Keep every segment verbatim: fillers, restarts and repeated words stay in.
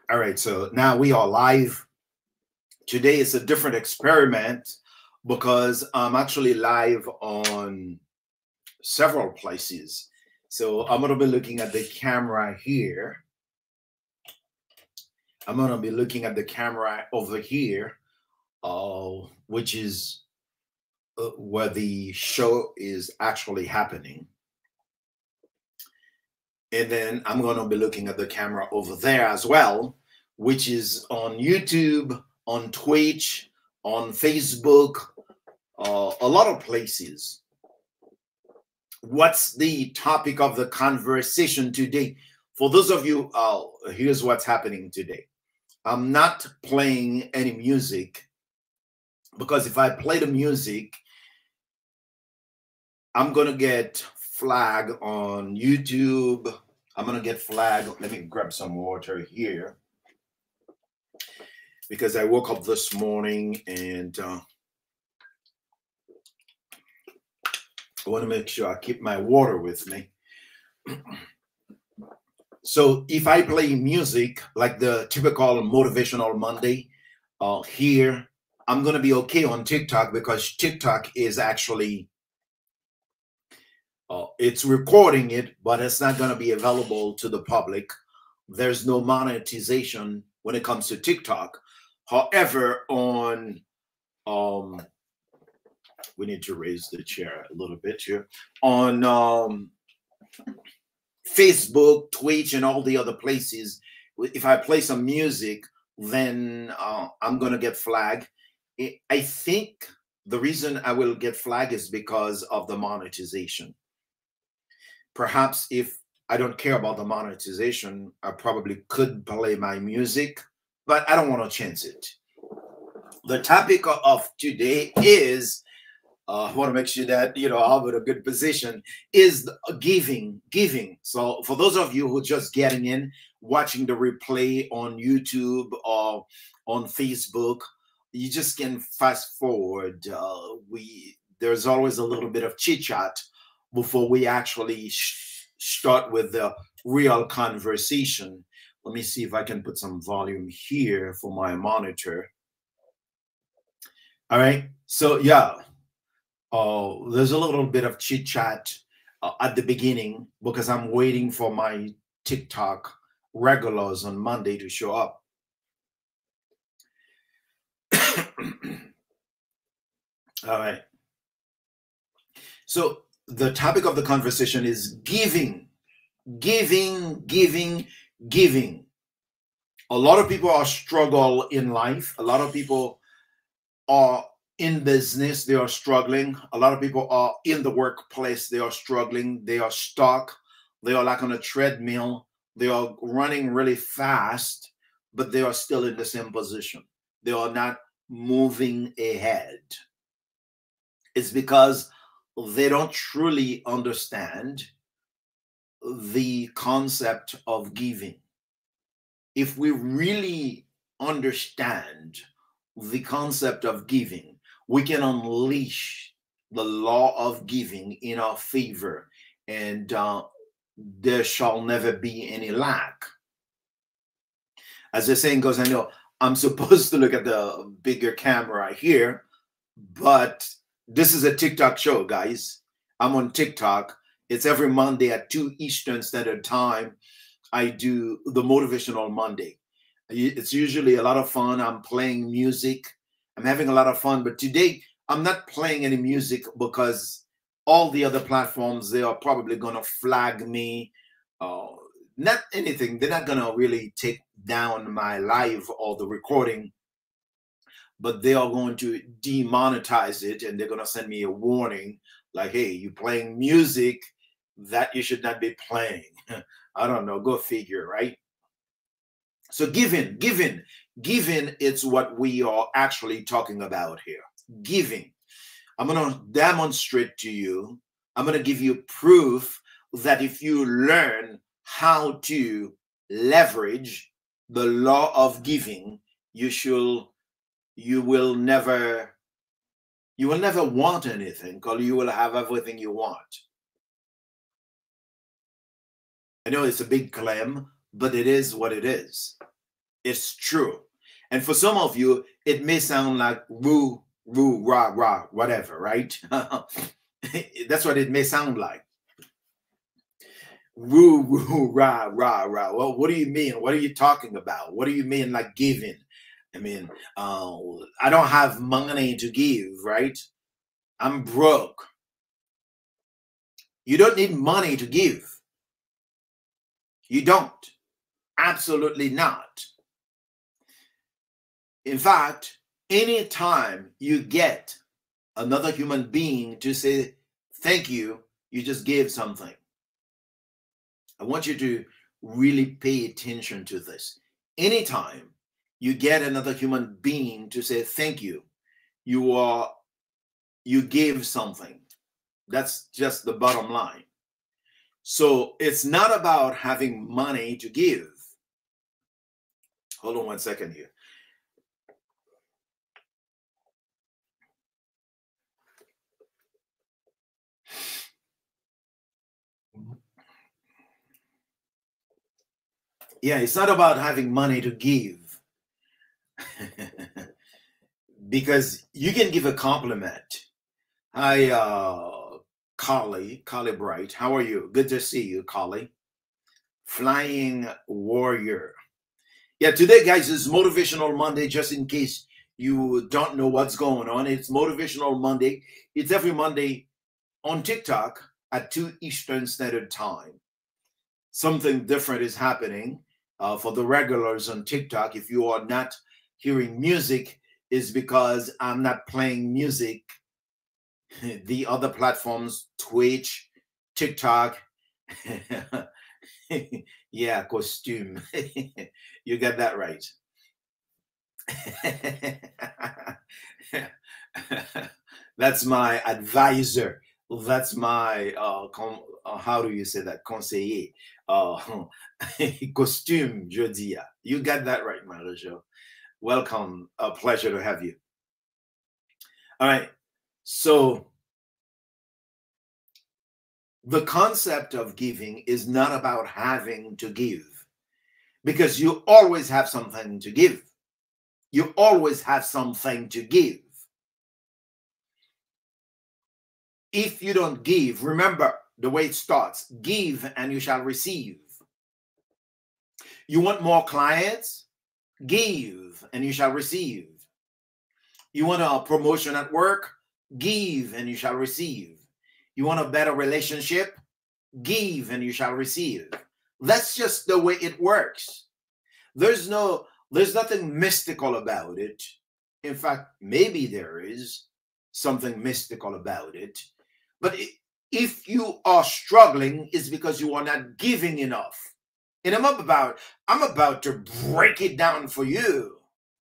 All right, so now we are live. Today is a different experiment because I'm actually live on several places. So I'm going to be looking at the camera here. I'm going to be looking at the camera over here, uh, which is uh, where the show is actually happening. And then I'm going to be looking at the camera over there as well, which is on YouTube, on Twitch, on Facebook, uh, a lot of places. What's the topic of the conversation today? For those of you, uh, here's what's happening today. I'm not playing any music because if I play the music, I'm going to get flag on YouTube. I'm going to get flag. Let me grab some water here, because I woke up this morning and uh, I want to make sure I keep my water with me. So if I play music like the typical Motivational Monday uh, here, I'm going to be okay on TikTok because TikTok is actually, uh, it's recording it, but it's not going to be available to the public. There's no monetization when it comes to TikTok. However, on, um, we need to raise the chair a little bit here. On um, Facebook, Twitch, and all the other places, if I play some music, then uh, I'm going to get flagged. I think the reason I will get flagged is because of the monetization. Perhaps if I don't care about the monetization, I probably could play my music, but I don't want to chance it. The topic of today is, uh, I want to make sure that, you know, I'm in a good position, is giving, giving. So for those of you who are just getting in, watching the replay on YouTube or on Facebook, you just can fast forward. Uh, we There's always a little bit of chit chat before we actually sh start with the real conversation. Let me see if I can put some volume here for my monitor. All right. So yeah, uh, there's a little bit of chit chat uh, at the beginning because I'm waiting for my TikTok regulars on Monday to show up. All right. So the topic of the conversation is giving, giving, giving, giving. A lot of people are struggle in life. A lot of people are in business. They are struggling. A lot of people are in the workplace. They are struggling. They are stuck. They are like on a treadmill. They are running really fast, but they are still in the same position. They are not moving ahead. It's because they don't truly understand the concept of giving. If we really understand the concept of giving, we can unleash the law of giving in our favor, and uh, there shall never be any lack. As the saying goes, I know I'm supposed to look at the bigger camera here, but this is a TikTok show, guys. I'm on TikTok. It's every Monday at two Eastern Standard Time. I do the Motivational Monday. It's usually a lot of fun. I'm playing music. I'm having a lot of fun. But today, I'm not playing any music because all the other platforms, they are probably going to flag me. Uh, not anything. They're not going to really take down my live or the recording, but they are going to demonetize it, and they're going to send me a warning like, hey, you're playing music that you should not be playing. I don't know, go figure, right? So giving, giving, giving, it's what we are actually talking about here. Giving. I'm going to demonstrate to you, I'm going to give you proof that if you learn how to leverage the law of giving, you should, you will never, you will never want anything, because you will have everything you want. I know it's a big claim, but it is what it is. It's true. And for some of you, it may sound like woo, woo, rah, rah, whatever, right? That's what it may sound like. Woo, woo, rah, rah, rah. Well, what do you mean? What are you talking about? What do you mean like giving? I mean, uh, I don't have money to give, right? I'm broke. You don't need money to give. You don't. Absolutely not. In fact, anytime you get another human being to say thank you, you just gave something. I want you to really pay attention to this. Anytime you get another human being to say thank you, you are you gave something. That's just the bottom line. So it's not about having money to give. Hold on one second here. Yeah, it's not about having money to give. Because you can give a compliment. Hi, uh, Carly, Carly Bright. How are you? Good to see you, Carly. Flying Warrior. Yeah, today, guys, is Motivational Monday, just in case you don't know what's going on. It's Motivational Monday. It's every Monday on TikTok at two Eastern Standard Time. Something different is happening uh, for the regulars on TikTok. If you are not hearing music, is because I'm not playing music. The other platforms, Twitch, TikTok, yeah, costume. You got that right. That's my advisor. That's my uh, uh, how do you say that? Conseiller. Uh, costume, je dis. You got that right, Marie-Jo. Welcome. A pleasure to have you. All right. So the concept of giving is not about having to give, because you always have something to give. You always have something to give. If you don't give, remember the way it starts: give and you shall receive. You want more clients? Give and you shall receive. You want a promotion at work? Give and you shall receive. You want a better relationship? Give and you shall receive. That's just the way it works. There's no, there's nothing mystical about it. In fact, maybe there is something mystical about it. But if you are struggling, it's because you are not giving enough. And I'm about, I'm about to break it down for you.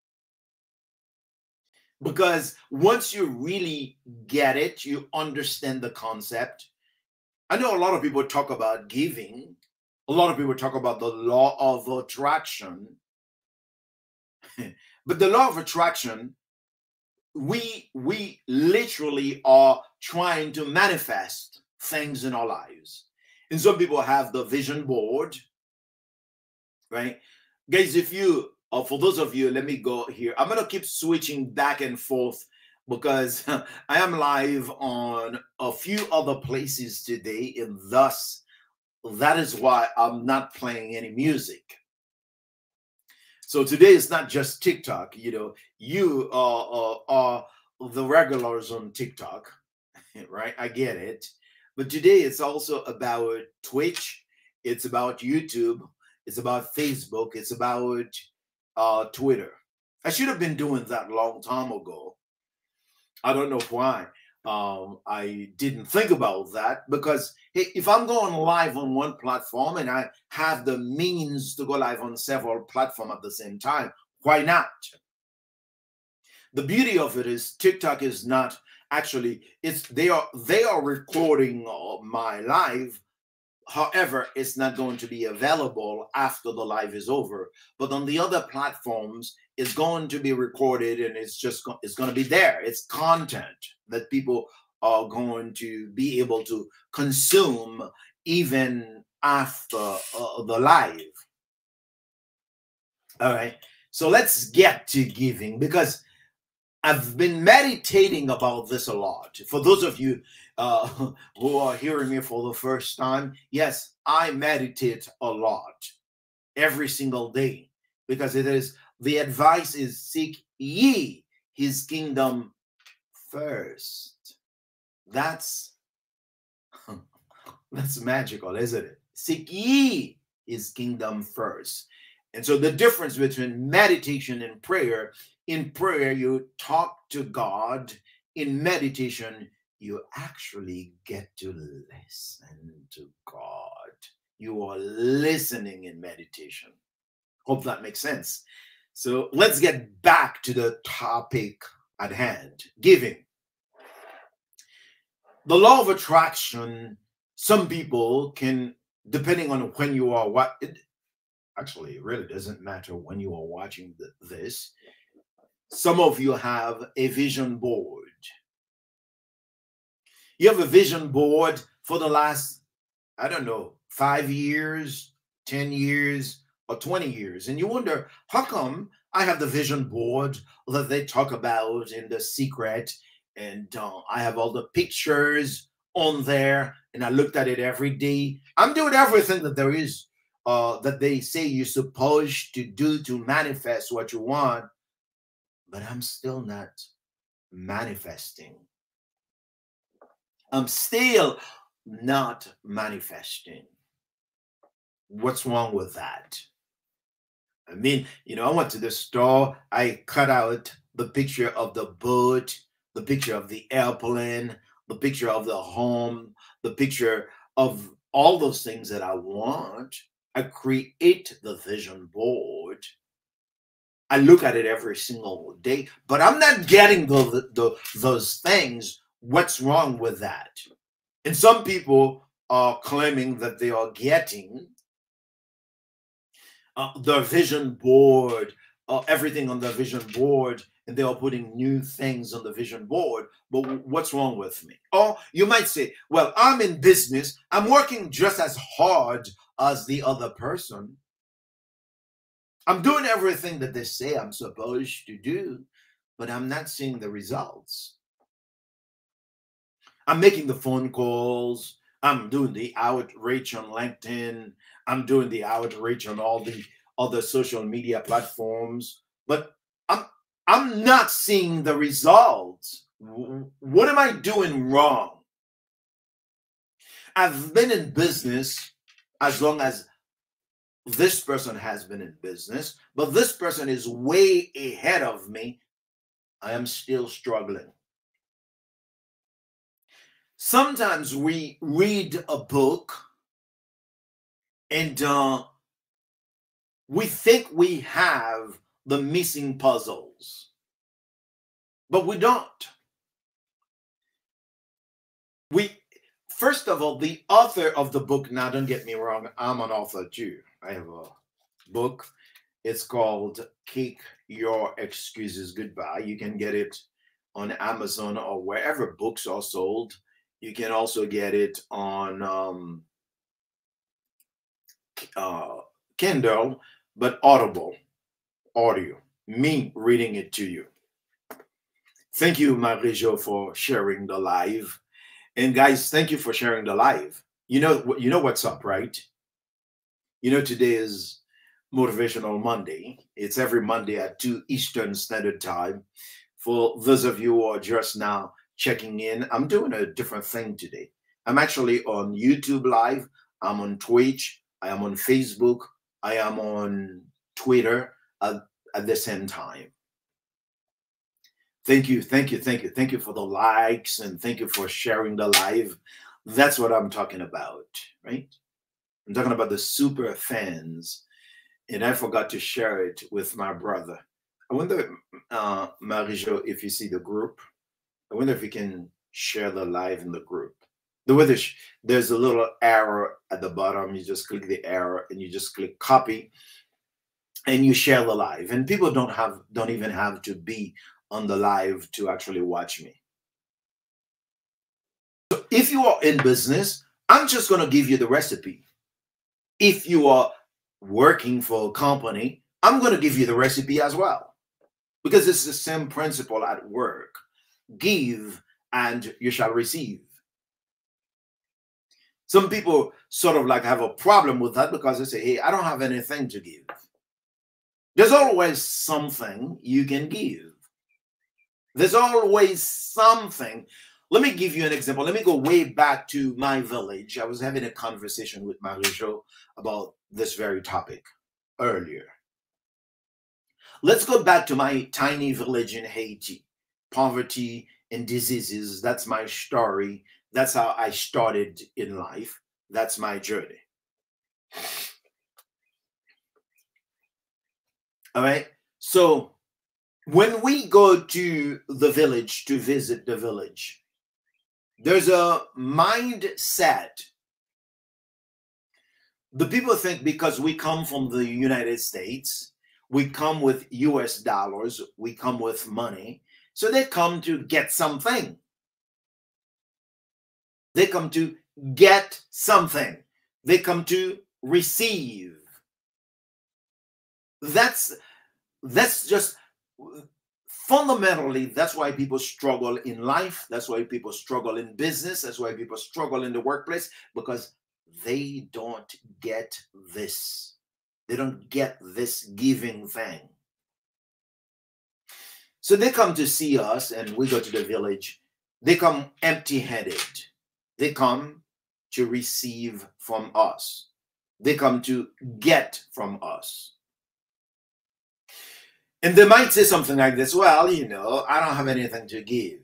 Because once you really get it, you understand the concept. I know a lot of people talk about giving. A lot of people talk about the law of attraction. But the law of attraction, we, we literally are trying to manifest things in our lives. And some people have the vision board, right? Guys, if you, uh, for those of you, let me go here. I'm going to keep switching back and forth because I am live on a few other places today, and thus that is why I'm not playing any music. So today is not just TikTok. You know, you are, are, are the regulars on TikTok, right? I get it. But today it's also about Twitch. It's about YouTube. It's about Facebook. It's about uh, Twitter. I should have been doing that a long time ago. I don't know why um, I didn't think about that, because hey, if I'm going live on one platform and I have the means to go live on several platforms at the same time, why not? The beauty of it is TikTok is not actually, it's they are they are recording my live. However, it's not going to be available after the live is over. But on the other platforms, it's going to be recorded, and it's just it's going to be there. It's content that people are going to be able to consume even after uh, the live. All right. So let's get to giving, because I've been meditating about this a lot. For those of you uh, who are hearing me for the first time, yes, I meditate a lot every single day, because it is the advice is seek ye his kingdom first. That's that's magical, isn't it? Seek ye his kingdom first. And so the difference between meditation and prayer, in prayer, you talk to God. In meditation, you actually get to listen to God. You are listening in meditation. Hope that makes sense. So let's get back to the topic at hand, giving. The law of attraction, some people can, depending on when you are, what, it, actually, it really doesn't matter when you are watching the, this. Some of you have a vision board. You have a vision board for the last, I don't know, five years, ten years, or twenty years. And you wonder, how come I have the vision board that they talk about in The Secret? And uh, I have all the pictures on there, and I looked at it every day. I'm doing everything that there is, uh, that they say you're supposed to do to manifest what you want, but I'm still not manifesting. I'm still not manifesting. What's wrong with that? I mean, you know, I went to the store, I cut out the picture of the boat, the picture of the airplane, the picture of the home, the picture of all those things that I want. I create the vision board. I look at it every single day, but I'm not getting the, the, those things. What's wrong with that? And some people are claiming that they are getting uh, the vision board, uh, everything on the vision board, and they are putting new things on the vision board. But what's wrong with me? Or you might say, well, I'm in business. I'm working just as hard as the other person. I'm doing everything that they say I'm supposed to do, but I'm not seeing the results. I'm making the phone calls. I'm doing the outreach on LinkedIn. I'm doing the outreach on all the other social media platforms, but I'm I'm not seeing the results. What am I doing wrong? I've been in business as long as this person has been in business, but this person is way ahead of me. I am still struggling. Sometimes we read a book and uh, we think we have the missing puzzles, but we don't. We, first of all, the author of the book, now don't get me wrong, I'm an author too. I have a book. It's called Kick Your Excuses Goodbye. You can get it on Amazon or wherever books are sold. You can also get it on um, uh, Kindle, but Audible, audio, me reading it to you. Thank you, Marie-Jo, for sharing the live. And guys, thank you for sharing the live. You know, you know what's up, right? You know, today is Motivational Monday. It's every Monday at two Eastern Standard Time. For those of you who are just now checking in, I'm doing a different thing today. I'm actually on YouTube Live. I'm on Twitch. I am on Facebook. I am on Twitter at, at the same time. Thank you, thank you, thank you. Thank you for the likes and thank you for sharing the live. That's what I'm talking about, right? I'm talking about the super fans. And I forgot to share it with my brother. I wonder, uh, Marie-Jo, if you see the group. I wonder if you can share the live in the group. The way there's, there's a little arrow at the bottom. You just click the arrow and you just click copy and you share the live. And people don't have, don't even have to be on the live to actually watch me. So if you are in business, I'm just going to give you the recipe. If you are working for a company, I'm going to give you the recipe as well, because it's the same principle at work. Give and you shall receive. Some people sort of like have a problem with that because they say, hey, I don't have anything to give. There's always something you can give. There's always something. Let me give you an example. Let me go way back to my village. I was having a conversation with Marie-Jo about this very topic earlier. Let's go back to my tiny village in Haiti. Poverty and diseases, that's my story. That's how I started in life. That's my journey. All right. So when we go to the village to visit the village, there's a mindset. The people think because we come from the United States, we come with U S dollars, we come with money. So they come to get something. They come to get something. They come to receive. That's, that's just fundamentally, that's why people struggle in life. That's why people struggle in business. That's why people struggle in the workplace, because they don't get this. They don't get this giving thing. So they come to see us and we go to the village. They come empty-handed. They come to receive from us. They come to get from us. And they might say something like this, well, you know, I don't have anything to give.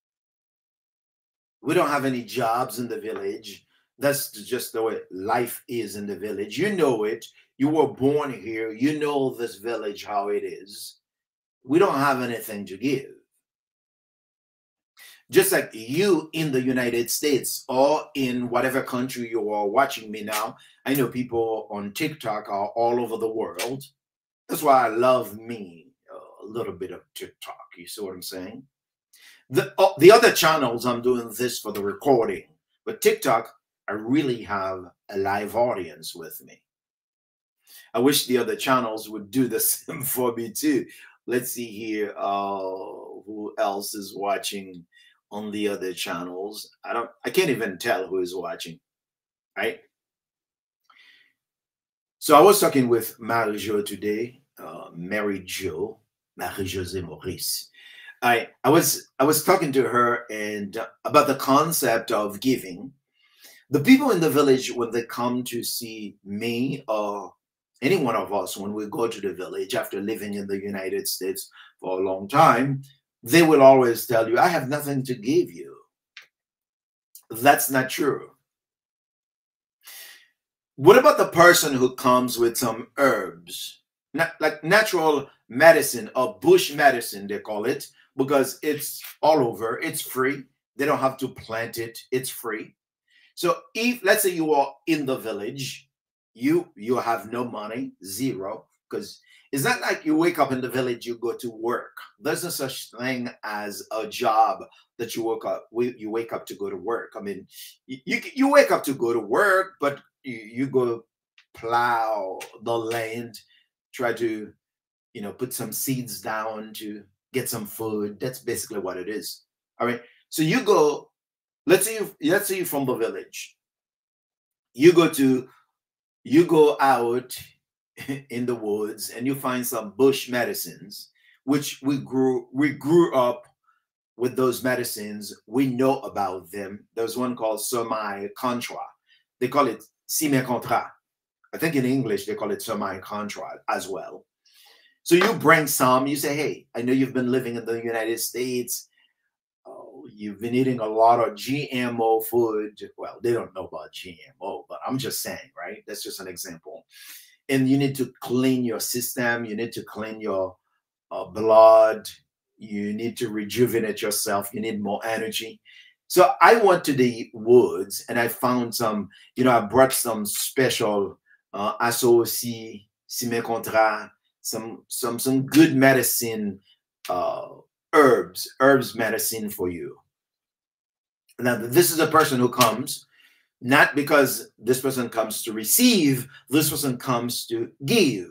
We don't have any jobs in the village. That's just the way life is in the village. You know it. You were born here. You know this village, how it is. We don't have anything to give. Just like you in the United States or in whatever country you are watching me now. I know people on TikTok are all over the world. That's why I love me a little bit of TikTok. You see what I'm saying? The, uh, the other channels, I'm doing this for the recording. But TikTok, I really have a live audience with me. I wish the other channels would do the same for me too. Let's see here. Uh, who else is watching on the other channels? I don't, I can't even tell who is watching, right? So I was talking with Marie-Jo today, uh, Mary-Jo, Marie-José Maurice. I, I was, I was talking to her and uh, about the concept of giving. The people in the village, when they come to see me or any one of us, when we go to the village after living in the United States for a long time, they will always tell you, I have nothing to give you. That's not true. What about the person who comes with some herbs, not like natural medicine or bush medicine, they call it, because it's all over, it's free. They don't have to plant it, it's free. So if, let's say you are in the village, you you have no money, zero, because it's not like you wake up in the village, you go to work. There's no such thing as a job that you wake up, you wake up to go to work. I mean, you, you wake up to go to work, but you, you go plow the land, try to, you know, put some seeds down to get some food. That's basically what it is. All right. So you go, let's say you, let's say you're from the village. You go to, you go out in the woods and you find some bush medicines, which we grew, we grew up with those medicines. We know about them. There's one called Sommeil Contra. They call it Simé Contra. I think in English, they call it Sommeil Contra as well. So you bring some, you say, hey, I know you've been living in the United States. Oh, you've been eating a lot of G M O food. Well, they don't know about G M O, but I'm just saying, right? That's just an example. And you need to clean your system. You need to clean your uh, blood. You need to rejuvenate yourself. You need more energy. So I went to the woods and I found some, you know, I brought some special uh, Associé, Simé Contra, some, some, some good medicine, uh, herbs, herbs medicine for you. Now, this is a person who comes, not because this person comes to receive, this person comes to give.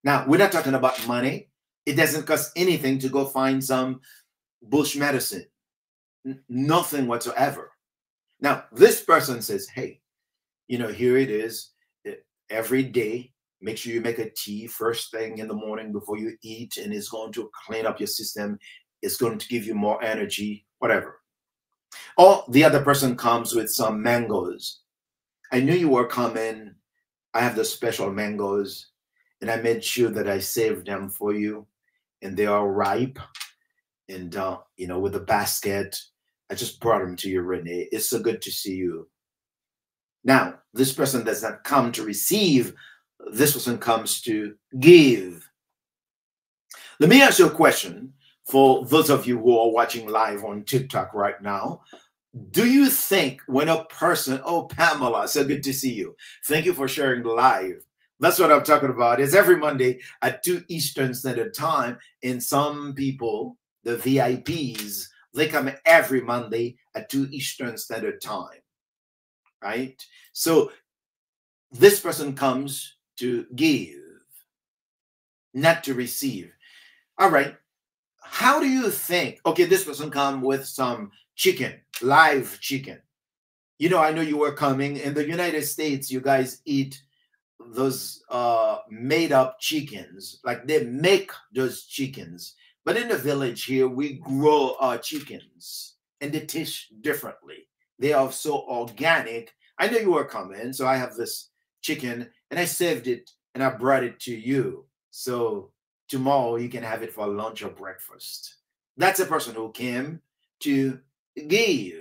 Now, we're not talking about money. It doesn't cost anything to go find some bush medicine. N- nothing whatsoever. Now, this person says, hey, you know, here it is. E- Every day, make sure you make a tea first thing in the morning before you eat, and it's going to clean up your system. It's going to give you more energy, whatever. Or the other person comes with some mangoes. I knew you were coming. I have the special mangoes, and I made sure that I saved them for you, and they are ripe. And uh, you know, with a basket, I just brought them to you, Renee. It's so good to see you. Now, this person does not come to receive. This person comes to give. Let me ask you a question for those of you who are watching live on TikTok right now. Do you think when a person, oh, Pamela, so good to see you. Thank you for sharing the live. That's what I'm talking about. It's every Monday at two Eastern Standard Time. And some people, the V I Ps, they come every Monday at two Eastern Standard Time, right? So this person comes to give, not to receive. All right. How do you think? Okay, this person come with some chicken, live chicken. You know, I know you were coming. In the United States, you guys eat those uh, made up chickens. Like they make those chickens. But in the village here, we grow our chickens and they taste differently. They are so organic. I know you were coming, so I have this chicken and I saved it and I brought it to you. So tomorrow you can have it for lunch or breakfast. That's a person who came to give.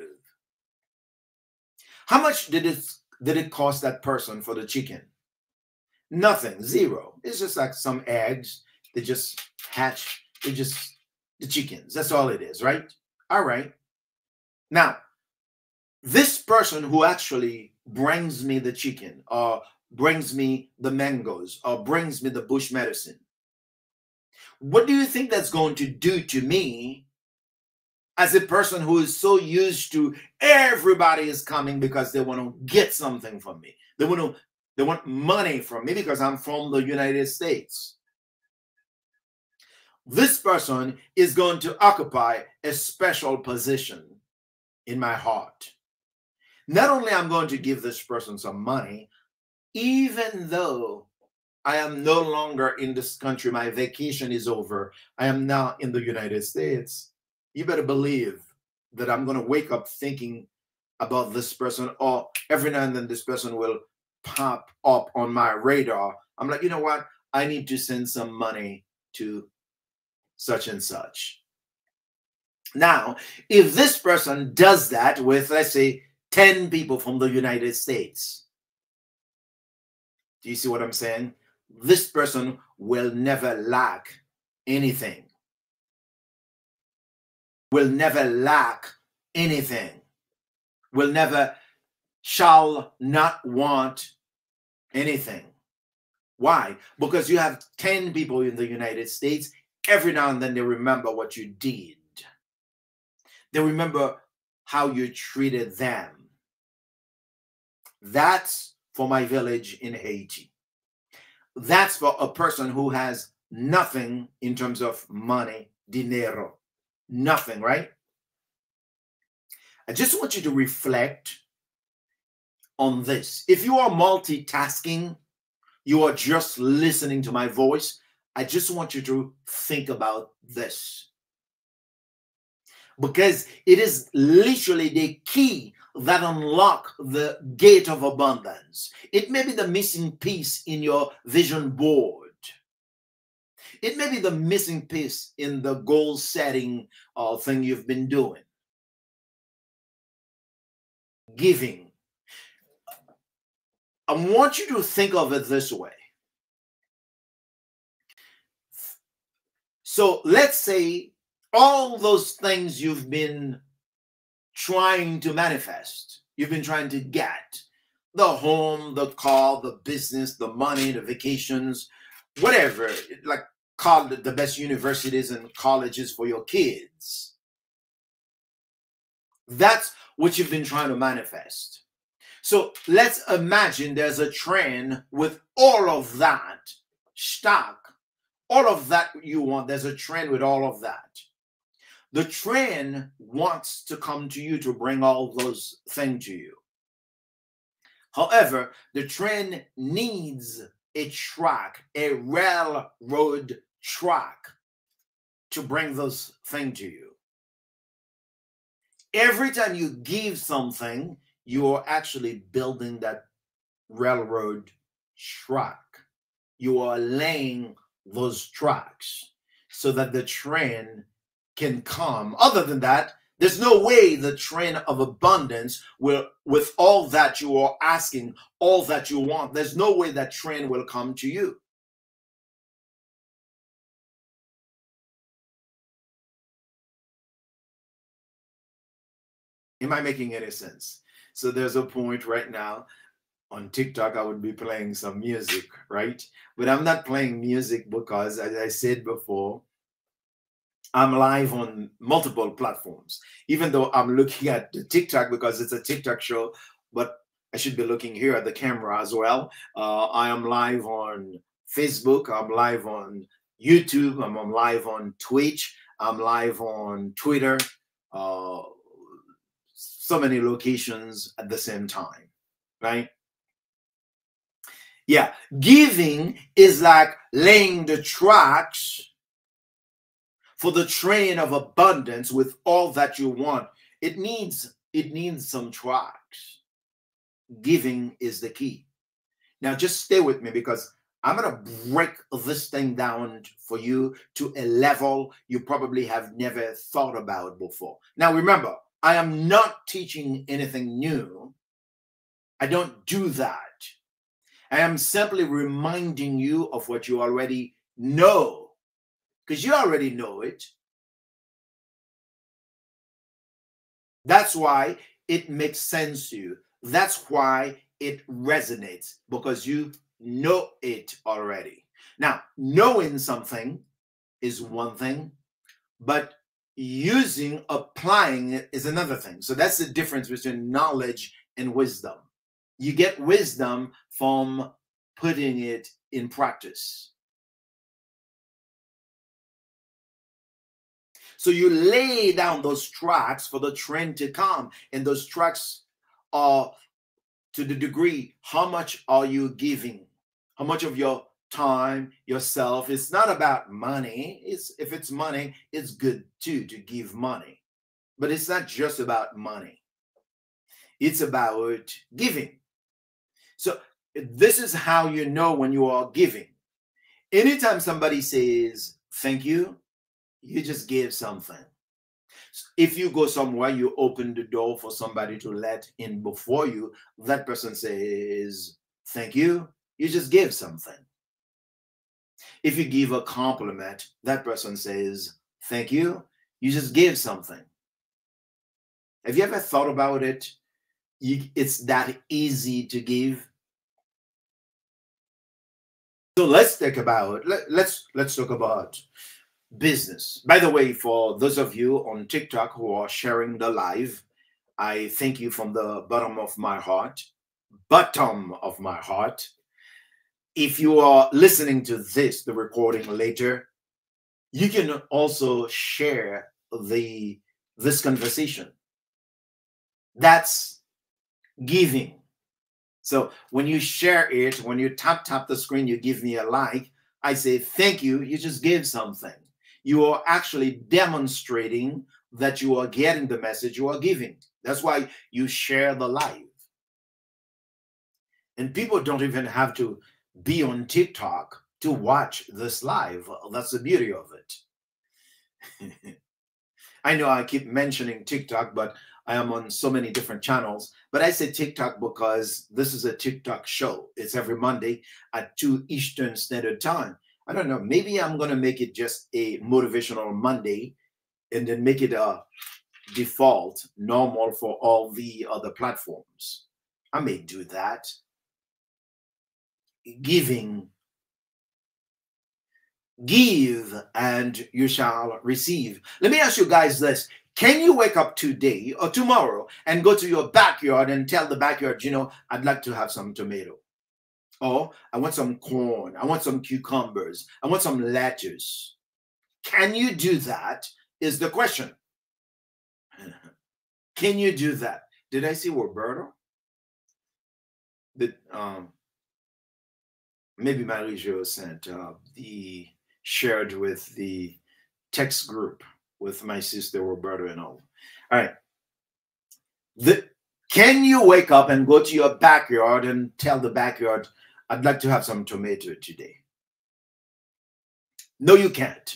How much did it did it cost that person for the chicken? Nothing, zero. It's just like some eggs. They just hatch. They just the chickens. That's all it is, right? All right. Now, this person who actually brings me the chicken or brings me the mangoes or brings me the bush medicine, what do you think that's going to do to me as a person who is so used to everybody is coming because they want to get something from me? They want to they want money from me because I'm from the United States. This person is going to occupy a special position in my heart. Not only I'm going to give this person some money, even though I am no longer in this country, my vacation is over, I am now in the United States, you better believe that I'm going to wake up thinking about this person, or every now and then this person will pop up on my radar. I'm like, you know what? I need to send some money to such and such. Now, if this person does that with, let's say, ten people from the United States, do you see what I'm saying? This person will never lack anything. Will never lack anything. Will never, shall not want anything. Why? Because you have ten people in the United States. Every now and then they remember what you did. They remember how you treated them. That's for my village in Haiti. That's for a person who has nothing in terms of money, dinero. Nothing, right? I just want you to reflect on this. If you are multitasking, you are just listening to my voice, I just want you to think about this. Because it is literally the key that unlock the gate of abundance. It may be the missing piece in your vision board. It may be the missing piece in the goal setting uh, thing you've been doing. Giving. I want you to think of it this way. So let's say all those things you've been trying to manifest, you've been trying to get, the home, the car, the business, the money, the vacations, whatever, like call it the best universities and colleges for your kids. That's what you've been trying to manifest. So let's imagine there's a train with all of that stuck all of that you want. There's a trend with all of that. The trend wants to come to you to bring all those things to you. However, the trend needs a track, a railroad track to bring those things to you. Every time you give something, you are actually building that railroad track. You are laying those tracks so that the train can come. Other than that, there's no way the train of abundance will, with all that you are asking, all that you want, there's no way that train will come to you. Am I making any sense? So there's a point right now on TikTok, I would be playing some music, right? But I'm not playing music because, as I said before, I'm live on multiple platforms. Even though I'm looking at the TikTok because it's a TikTok show, but I should be looking here at the camera as well. Uh, I am live on Facebook. I'm live on YouTube. I'm, I'm live on Twitch. I'm live on Twitter. Uh, so many locations at the same time, right? Yeah, giving is like laying the tracks for the train of abundance with all that you want. It needs, it needs some tracks. Giving is the key. Now just stay with me because I'm going to break this thing down for you to a level you probably have never thought about before. Now remember, I am not teaching anything new. I don't do that. I am simply reminding you of what you already know, because you already know it. That's why it makes sense to you. That's why it resonates, because you know it already. Now, knowing something is one thing, but using, applying it is another thing. So that's the difference between knowledge and wisdom. You get wisdom from putting it in practice. So you lay down those tracks for the trend to come, and those tracks are to the degree, how much are you giving? How much of your time, yourself? It's not about money. It's, if it's money, it's good too to give money. But it's not just about money. It's about giving. So this is how you know when you are giving. Anytime somebody says, thank you, you just give something. If you go somewhere, you open the door for somebody to let in before you, that person says, thank you, you just give something. If you give a compliment, that person says, thank you, you just give something. Have you ever thought about it? You, it's that easy to give. So let's think about, let, let's, let's talk about business. By the way, for those of you on TikTok who are sharing the live, I thank you from the bottom of my heart, bottom of my heart. If you are listening to this, the recording later, you can also share the this conversation. That's giving. So when you share it, when you tap, tap the screen, you give me a like, I say, thank you, you just give something. You are actually demonstrating that you are getting the message you are giving. That's why you share the live. And people don't even have to be on TikTok to watch this live. That's the beauty of it. I know I keep mentioning TikTok, but I am on so many different channels. But I say TikTok because this is a TikTok show. It's every Monday at two Eastern Standard Time. I don't know. Maybe I'm going to make it just a motivational Monday and then make it a default, normal for all the other platforms. I may do that. Giving. Give and you shall receive. Let me ask you guys this. Can you wake up today or tomorrow and go to your backyard and tell the backyard, you know, I'd like to have some tomato? Oh, I want some corn. I want some cucumbers. I want some lettuce. Can you do that? Is the question. Can you do that? Did I see Roberto? Did um maybe Marie-Jo sent uh, the shared with the text group with my sister Roberto and all. All right. The, can you wake up and go to your backyard and tell the backyard, I'd like to have some tomato today? No, you can't.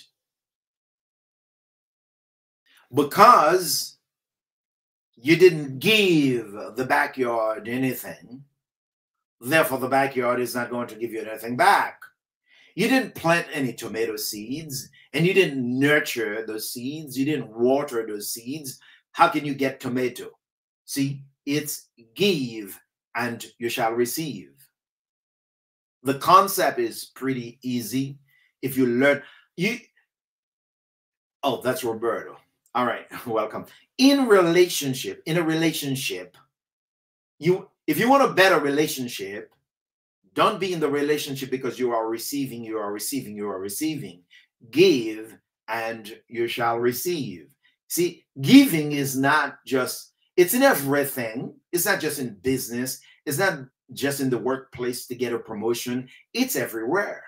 Because you didn't give the backyard anything. Therefore, the backyard is not going to give you anything back. You didn't plant any tomato seeds and you didn't nurture those seeds. You didn't water those seeds. How can you get tomato? See, it's give and you shall receive. The concept is pretty easy. If you learn, you, oh, that's Roberto. All right, welcome. In relationship, in a relationship, you, if you want a better relationship, don't be in the relationship because you are receiving, you are receiving, you are receiving. Give and you shall receive. See, giving is not just, it's in everything. It's not just in business. It's not just in the workplace to get a promotion. It's everywhere.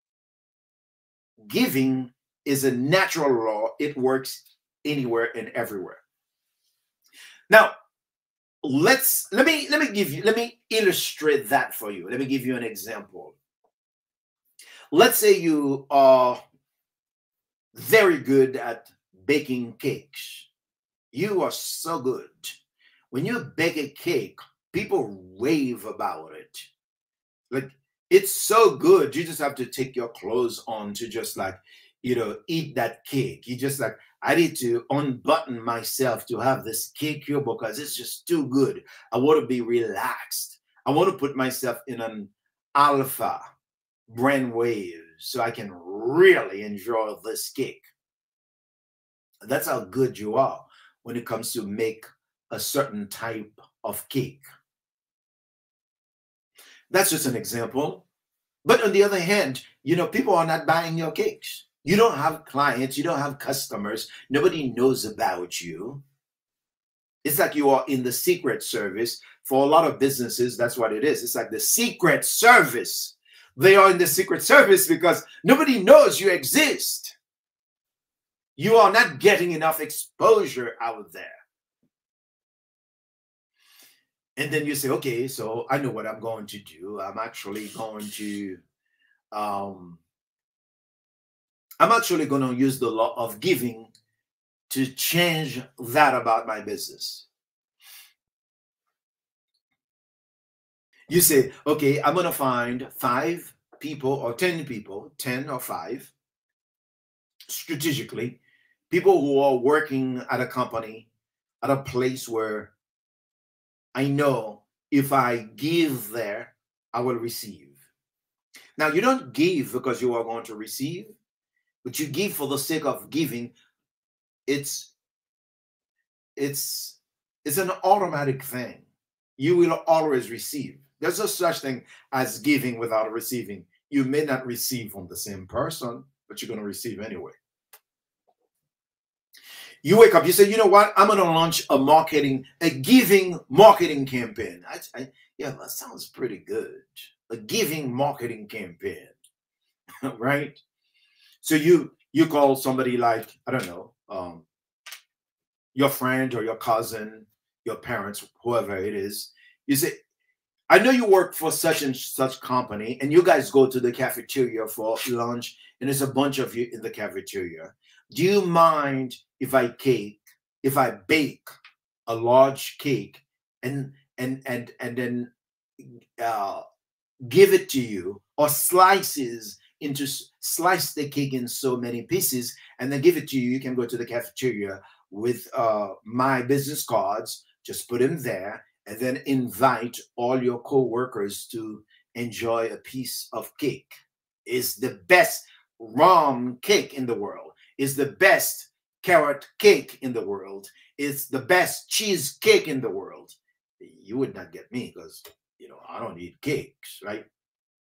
Giving is a natural law. It works anywhere and everywhere. Now, let's let me let me give you let me illustrate that for you. Let me give you an example. Let's say you are very good at baking cakes. You are so good. When you bake a cake, people rave about it. Like, it's so good. You just have to take your clothes on to just like, you know, eat that cake. You just like, I need to unbutton myself to have this cake here because it's just too good. I want to be relaxed. I want to put myself in an alpha brainwave so I can really enjoy this cake. That's how good you are when it comes to make a certain type of cake. That's just an example. But on the other hand, you know, people are not buying your cakes. You don't have clients. You don't have customers. Nobody knows about you. It's like you are in the secret service. For a lot of businesses, that's what it is. It's like the secret service. They are in the secret service because nobody knows you exist. You are not getting enough exposure out there. And then you say, okay, so I know what I'm going to do. I'm actually going to, um, I'm actually going to use the law of giving to change that about my business. You say, okay, I'm going to find five people or ten people, ten or five, strategically, people who are working at a company, at a place where I know if I give there, I will receive. Now, you don't give because you are going to receive, but you give for the sake of giving. It's, it's, it's an automatic thing. You will always receive. There's no such thing as giving without receiving. You may not receive from the same person, but you're going to receive anyway. You wake up, you say, you know what? I'm going to launch a marketing, a giving marketing campaign. I, I, yeah, that sounds pretty good. A giving marketing campaign, right? So you you call somebody like, I don't know, um, your friend or your cousin, your parents, whoever it is. You say, I know you work for such and such company, and you guys go to the cafeteria for lunch, and there's a bunch of you in the cafeteria. Do you mind if I cake, if I bake a large cake and and and and then uh, give it to you, or slices into slice the cake in so many pieces and then give it to you? You can go to the cafeteria with uh, my business cards, just put them there, and then invite all your co-workers to enjoy a piece of cake. It's the best rum cake in the world. It's the best carrot cake in the world. It's the best cheesecake in the world. You would not get me because, you know, I don't eat cakes, right?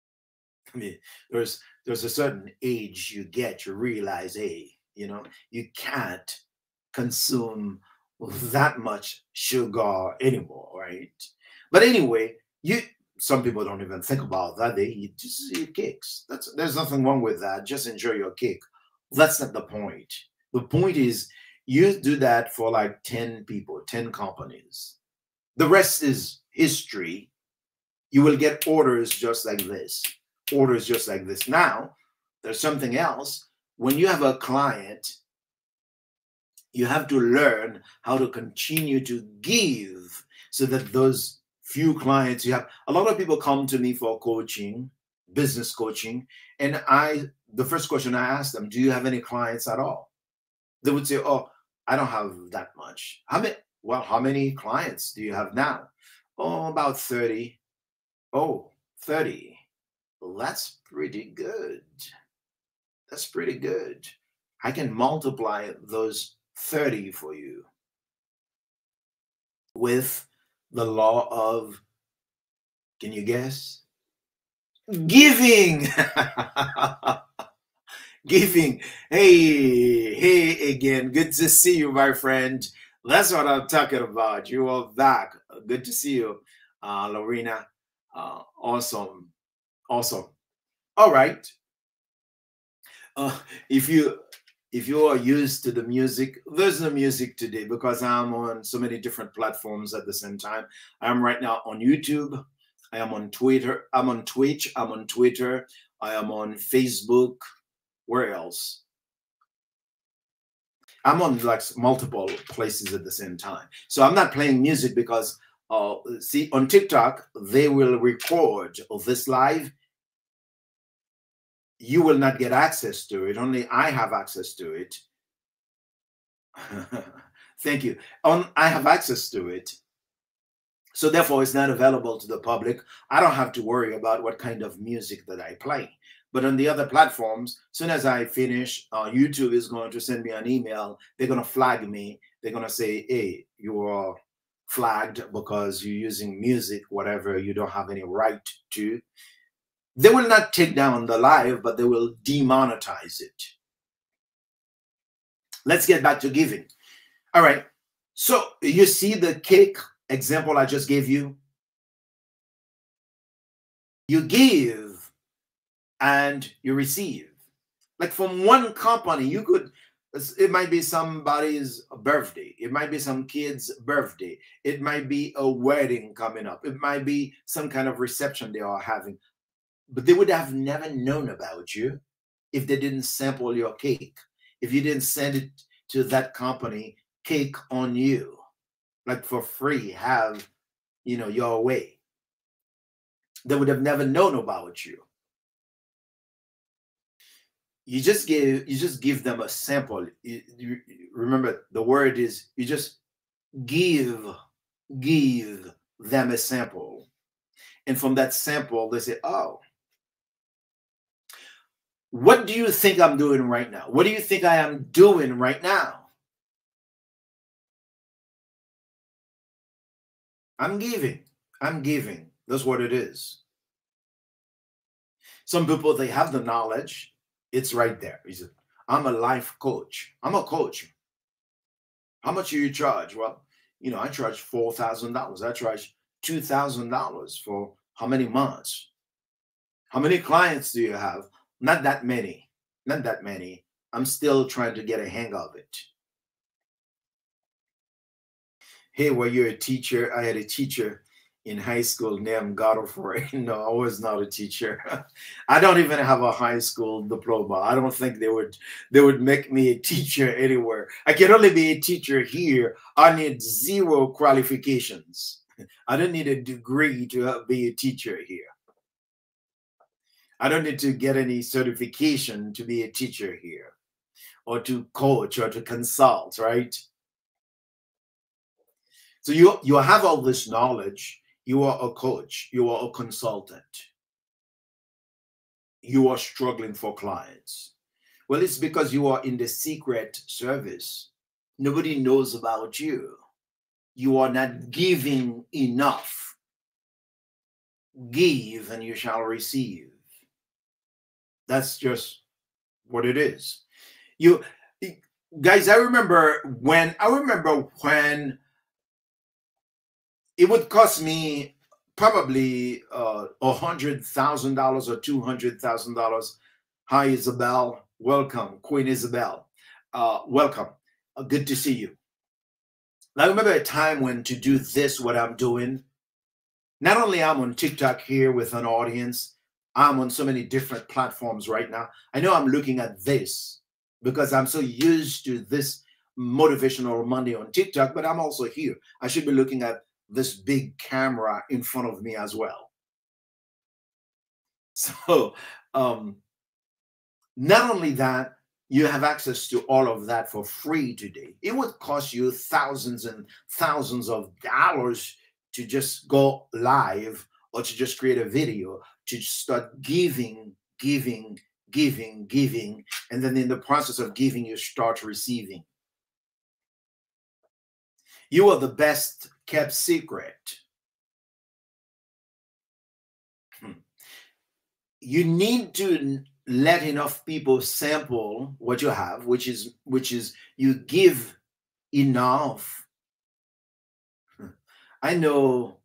I mean, there's there's a certain age you get, you realize, hey, you know, you can't consume that much sugar anymore, right? But anyway, you some people don't even think about that. They eat just eat cakes. That's there's nothing wrong with that. Just enjoy your cake. That's not the point. The point is you do that for like ten people, ten companies. The rest is history. You will get orders just like this. Orders just like this. Now, there's something else. When you have a client, you have to learn how to continue to give so that those few clients you have. A lot of people come to me for coaching, business coaching, and I the first question I ask them, do you have any clients at all? They would say, oh, I don't have that much. How many? Well, how many clients do you have now? Oh, about thirty. Oh, thirty. Well, that's pretty good. That's pretty good. I can multiply those thirty for you with the law of, can you guess? Giving. Giving. Hey, hey again. Good to see you, my friend. That's what I'm talking about. You are back. Good to see you, uh, Lorena. Uh, awesome. Awesome. All right. Uh, if you if you are used to the music, there's no music today because I'm on so many different platforms at the same time. I'm right now on YouTube. I am on Twitter. I'm on Twitch. I'm on Twitter. I am on Facebook. Where else? I'm on like multiple places at the same time. So I'm not playing music because uh, see, on TikTok, they will record this live. You will not get access to it. Only I have access to it. Thank you. On I have access to it. So therefore, it's not available to the public. I don't have to worry about what kind of music that I play. But on the other platforms, as soon as I finish, uh, YouTube is going to send me an email. They're going to flag me. They're going to say, hey, you are flagged because you're using music, whatever you don't have any right to. They will not take down the live, but they will demonetize it. Let's get back to giving. All right. So you see the cake example I just gave you? You give and you receive. Like from one company, you could, it might be somebody's birthday. It might be some kid's birthday. It might be a wedding coming up. It might be some kind of reception they are having. But they would have never known about you if they didn't sample your cake. If you didn't send it to that company, cake on you, like for free, have, you know, your way. They would have never known about you. You just give, you just give them a sample. You, you, remember, the word is you just give, give them a sample. And from that sample, they say, oh, what do you think I'm doing right now? What do you think I am doing right now? I'm giving. I'm giving. That's what it is. Some people, they have the knowledge. It's right there. He said, I'm a life coach. I'm a coach. How much do you charge? Well, you know, I charge four thousand dollars. I charge two thousand dollars for how many months? How many clients do you have? Not that many. Not that many. I'm still trying to get a hang of it. Hey, were you a teacher? I had a teacher in high school named Godfrey. No, I was not a teacher. I don't even have a high school diploma. I don't think they would they would make me a teacher anywhere. I can only be a teacher here. I need zero qualifications. I don't need a degree to be a teacher here. I don't need to get any certification to be a teacher here, or to coach, or to consult, right? So you, you have all this knowledge. You are a coach. You are a consultant. You are struggling for clients. Well, it's because you are in the secret service. Nobody knows about you. You are not giving enough. Give and you shall receive. That's just what it is. You guys, I remember when I remember when it would cost me probably uh, a hundred thousand dollars or two hundred thousand dollars. Hi, Isabel. Welcome, Queen Isabel. Uh, welcome. Uh, good to see you. I remember a time when to do this, what I'm doing. Not only I'm on TikTok here with an audience, I'm on so many different platforms right now. I know I'm looking at this because I'm so used to this motivational Monday on TikTok, but I'm also here. I should be looking at this big camera in front of me as well. So um, not only that, you have access to all of that for free today. It would cost you thousands and thousands of dollars to just go live or to just create a video, to start giving, giving, giving, giving, and then in the process of giving, you start receiving. You are the best kept secret. You need to let enough people sample what you have, which is which is you give enough. I know.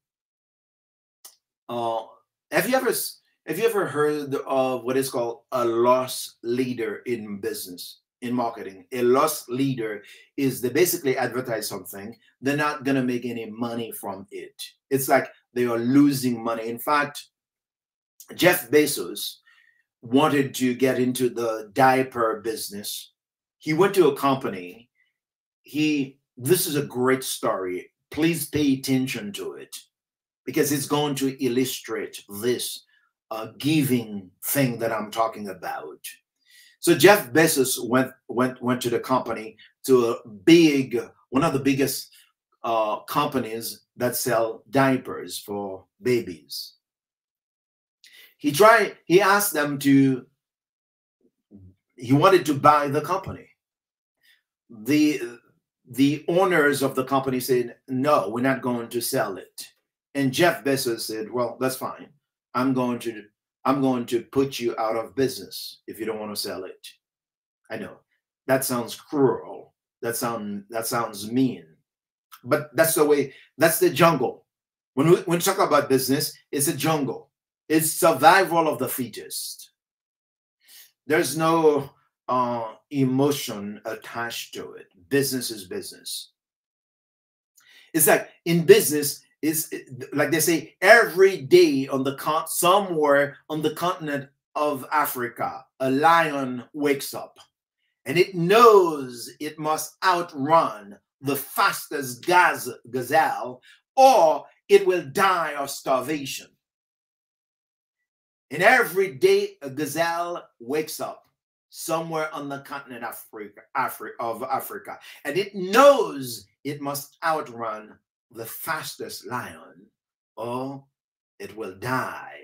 Uh, have you ever have you ever heard of what is called a loss leader in business, in marketing? A loss leader is they basically advertise something, they're not gonna make any money from it. It's like they are losing money. In fact, Jeff Bezos wanted to get into the diaper business. He went to a company. He this is a great story. Please pay attention to it because it's going to illustrate this uh, giving thing that I'm talking about. So Jeff Bezos went went went to the company, to a big one of the biggest uh, companies that sell diapers for babies. He tried, he asked them to, he wanted to buy the company. The, the owners of the company said, no, we're not going to sell it. And Jeff Bezos said, well, that's fine. I'm going to, I'm going to put you out of business if you don't want to sell it. I know that sounds cruel. That sound, that sounds mean, but that's the way, that's the jungle. When we, when we talk about business, it's a jungle. It's survival of the fittest. There's no uh, emotion attached to it. Business is business. It's like in business, it's like they say, every day on the con somewhere on the continent of Africa, a lion wakes up and it knows it must outrun the fastest gaz gazelle or it will die of starvation. And every day a gazelle wakes up somewhere on the continent of Africa, Afri of Africa, and it knows it must outrun the fastest lion or it will die.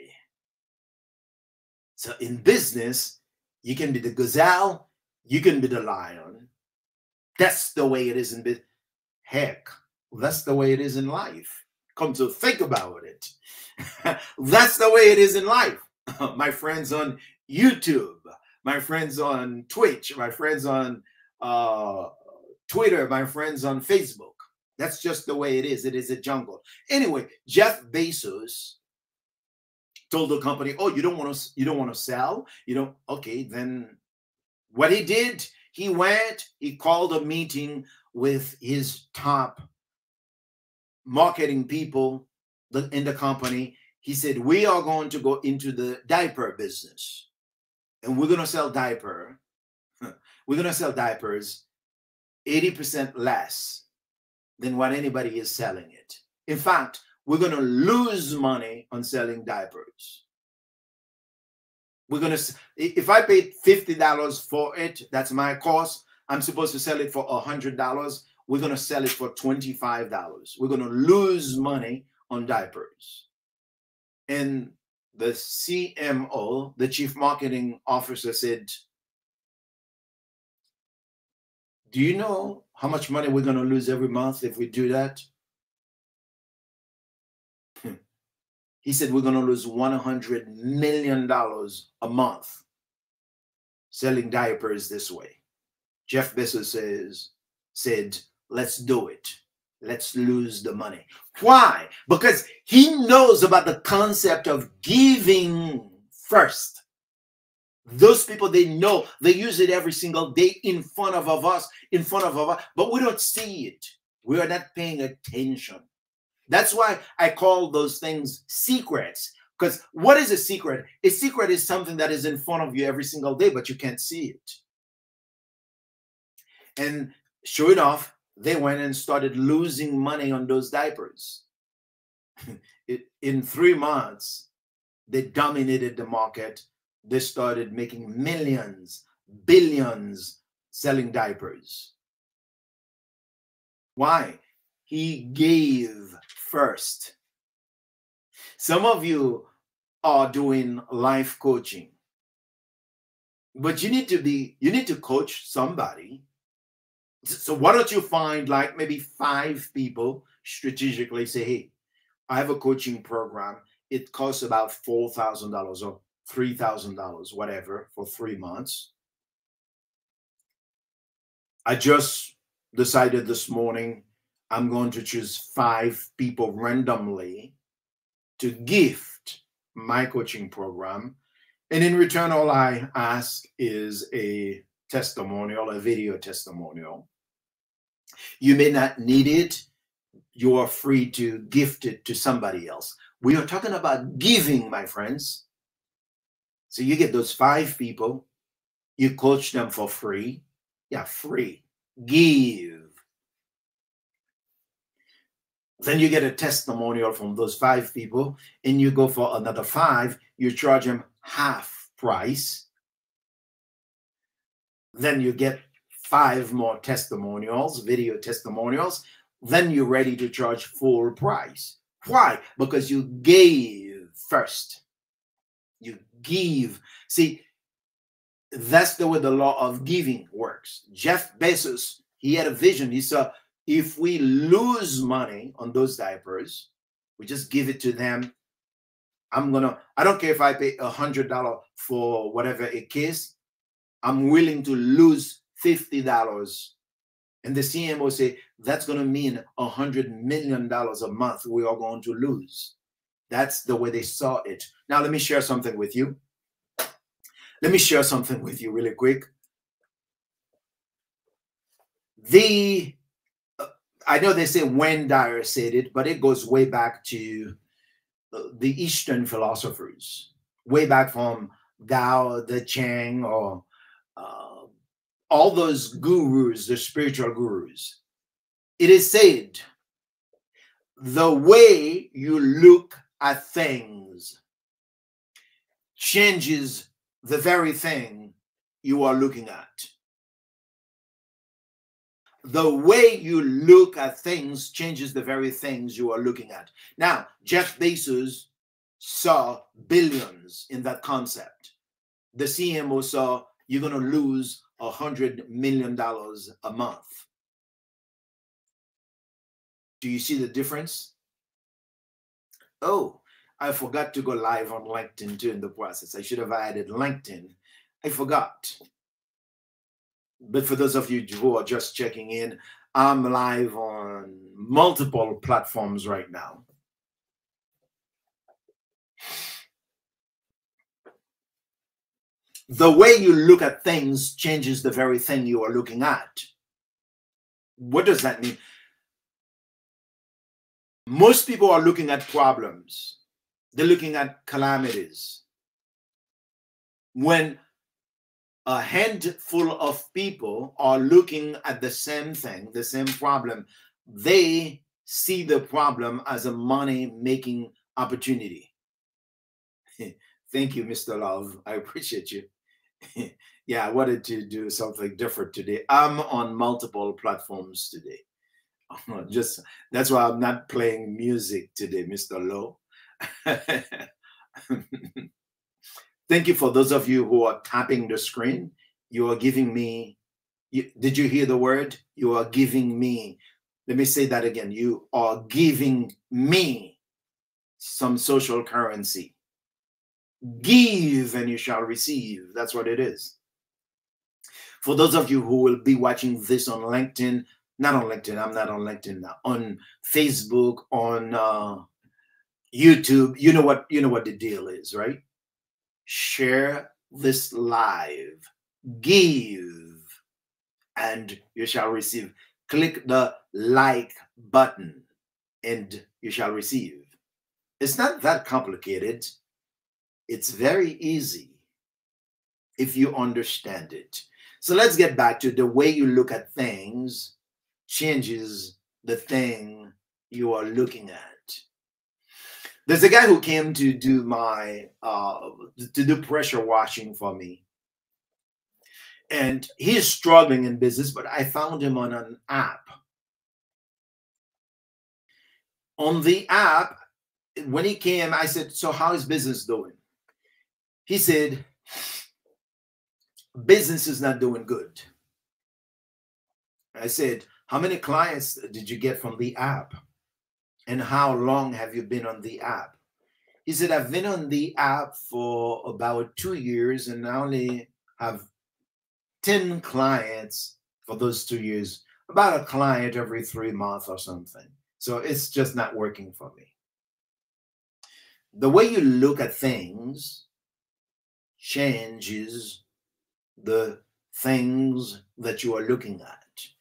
So in business, you can be the gazelle, you can be the lion. That's the way it is in business. Heck, that's the way it is in life. Come to think about it. That's the way it is in life. My friends on YouTube, my friends on Twitch, my friends on uh, Twitter, my friends on Facebook. That's just the way it is. It is a jungle. Anyway, Jeff Bezos told the company, "Oh, you don't want to, you don't want to sell. You don't. Okay, then." What he did, he went, he called a meeting with his top marketing people in the company. He said, we are going to go into the diaper business and we're going to sell diaper. We're going to sell diapers eighty percent less than what anybody is selling it. In fact, we're going to lose money on selling diapers. We're going to, if I paid fifty dollars for it, that's my cost. I'm supposed to sell it for one hundred dollars. We're going to sell it for twenty-five dollars. We're going to lose money on diapers. And the C M O, the chief marketing officer, said, do you know how much money we're going to lose every month if we do that? He said, we're going to lose one hundred million dollars a month selling diapers this way. Jeff Bezos says, said, let's do it. Let's lose the money. Why? Because he knows about the concept of giving first. Those people, they know, they use it every single day in front of, of us, in front of us, but we don't see it. We are not paying attention. That's why I call those things secrets. Because what is a secret? A secret is something that is in front of you every single day, but you can't see it. And sure enough, they went and started losing money on those diapers. it, in three months, they dominated the market. They started making millions, billions selling diapers. Why? He gave first. Some of you are doing life coaching, but you need to be, you need to coach somebody. So why don't you find like maybe five people strategically say, hey, I have a coaching program. It costs about four thousand dollars or three thousand dollars, whatever, for three months. I just decided this morning I'm going to choose five people randomly to gift my coaching program. And in return, all I ask is a testimonial, a video testimonial. You may not need it. You are free to gift it to somebody else. We are talking about giving, my friends. So you get those five people, you coach them for free. Yeah, free. Give. Then you get a testimonial from those five people, and you go for another five, you charge them half price. Then you get five more testimonials, video testimonials. Then you're ready to charge full price. Why? Because you gave first. You give. See, that's the way the law of giving works. Jeff Bezos, he had a vision. He saw, if we lose money on those diapers, we just give it to them. I'm gonna, I don't care if I pay a hundred dollars for whatever a case, I'm willing to lose fifty dollars. And the C M O say, that's gonna mean a hundred million dollars a month we are going to lose. That's the way they saw it. Now, let me share something with you. Let me share something with you really quick. The, uh, I know they say Wayne Dyer said it, but it goes way back to uh, the Eastern philosophers, way back from Tao, the Chang, or uh, all those gurus, the spiritual gurus. It is said, the way you look at things changes the very thing you are looking at. The way you look at things changes the very things you are looking at. Now, Jeff Bezos saw billions in that concept. The C M O saw you're going to lose a hundred million dollars a month. Do you see the difference? Oh, I forgot to go live on LinkedIn too in the process. I should have added LinkedIn. I forgot. But for those of you who are just checking in, I'm live on multiple platforms right now. The way you look at things changes the very thing you are looking at. What does that mean? Most people are looking at problems. They're looking at calamities. When a handful of people are looking at the same thing, the same problem, they see the problem as a money-making opportunity. Thank you, Mister Love. I appreciate you. Yeah, I wanted to do something different today. I'm on multiple platforms today. Just that's why I'm not playing music today, Mister Lowe. Thank you for those of you who are tapping the screen. You are giving me, you, did you hear the word? You are giving me. Let me say that again. You are giving me some social currency. Give and you shall receive. That's what it is. For those of you who will be watching this on LinkedIn, not on LinkedIn, I'm not on LinkedIn now, on Facebook, on uh, YouTube, you know what you know what the deal is, right? Share this live, give, and you shall receive. Click the like button, and you shall receive. It's not that complicated. It's very easy if you understand it. So let's get back to the way you look at things changes the thing you are looking at. There's a guy who came to do my uh, to do pressure washing for me, and he's struggling in business. But I found him on an app. On the app, when he came, I said, "So how is business doing?" He said, "Business is not doing good." I said, "How many clients did you get from the app? And how long have you been on the app?" He said, "I've been on the app for about two years and I only have ten clients for those two years, about a client every three months or something. So it's just not working for me." The way you look at things changes the things that you are looking at.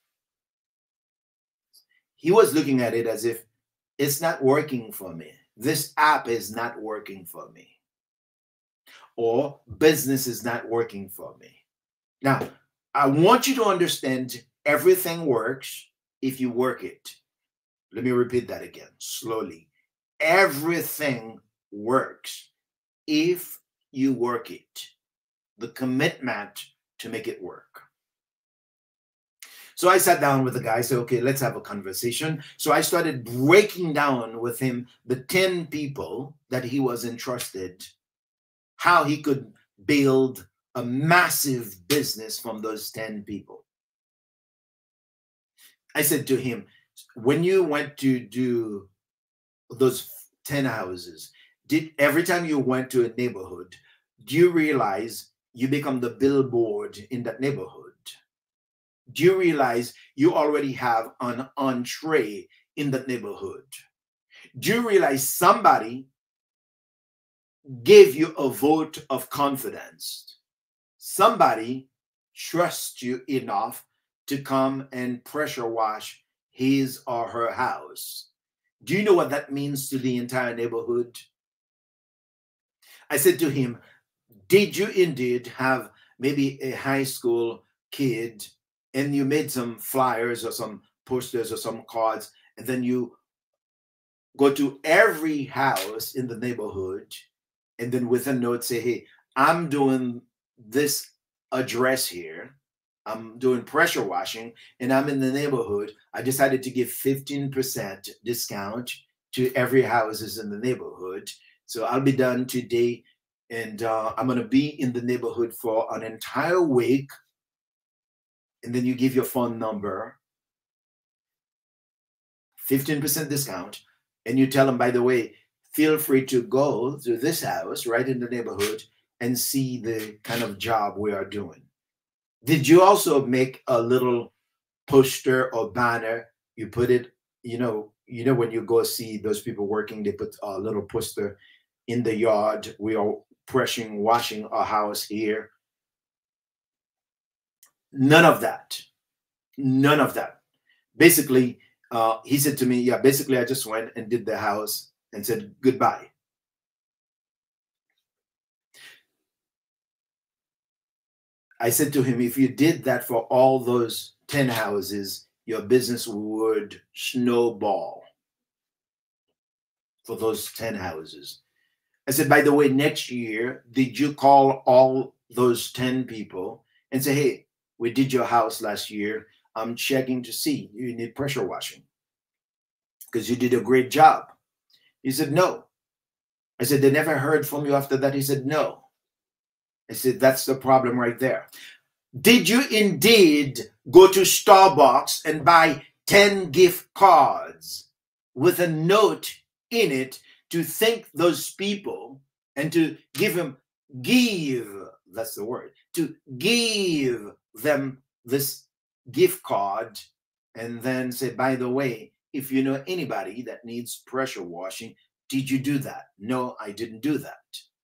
He was looking at it as if it's not working for me. This app is not working for me. Or business is not working for me. Now, I want you to understand everything works if you work it. Let me repeat that again slowly. Everything works if you work it. The commitment to make it work. So I sat down with the guy, said, "Okay, let's have a conversation." So I started breaking down with him the ten people that he was entrusted, how he could build a massive business from those ten people. I said to him, "When you went to do those ten houses, did every time you went to a neighborhood, do you realize you become the billboard in that neighborhood? Do you realize you already have an entree in that neighborhood? Do you realize somebody gave you a vote of confidence? Somebody trusts you enough to come and pressure wash his or her house. Do you know what that means to the entire neighborhood?" I said to him, "Did you indeed have maybe a high school kid and you made some flyers or some posters or some cards, and then you go to every house in the neighborhood and then with a note say, 'Hey, I'm doing this address here. I'm doing pressure washing and I'm in the neighborhood. I decided to give fifteen percent discount to every houses in the neighborhood. So I'll be done today and uh, I'm going to be in the neighborhood for an entire week.' And then you give your phone number, fifteen percent discount, and you tell them, 'By the way, feel free to go to this house right in the neighborhood and see the kind of job we are doing.' Did you also make a little poster or banner? You put it, you know, you know, when you go see those people working, they put a little poster in the yard. We are pressing, washing our house here." None of that. None of that. Basically, uh, he said to me, "Yeah, basically, I just went and did the house and said goodbye." I said to him, "If you did that for all those ten houses, your business would snowball for those ten houses." I said, "By the way, next year, did you call all those ten people and say, 'Hey, we did your house last year. I'm checking to see you need pressure washing because you did a great job?'" He said, "No." I said, "They never heard from you after that?" He said, "No." I said, "That's the problem right there. Did you indeed go to Starbucks and buy ten gift cards with a note in it to thank those people and to give them, give, that's the word, to give them this gift card and then say, by the way, if you know anybody that needs pressure washing, did you do that? No, I didn't do that.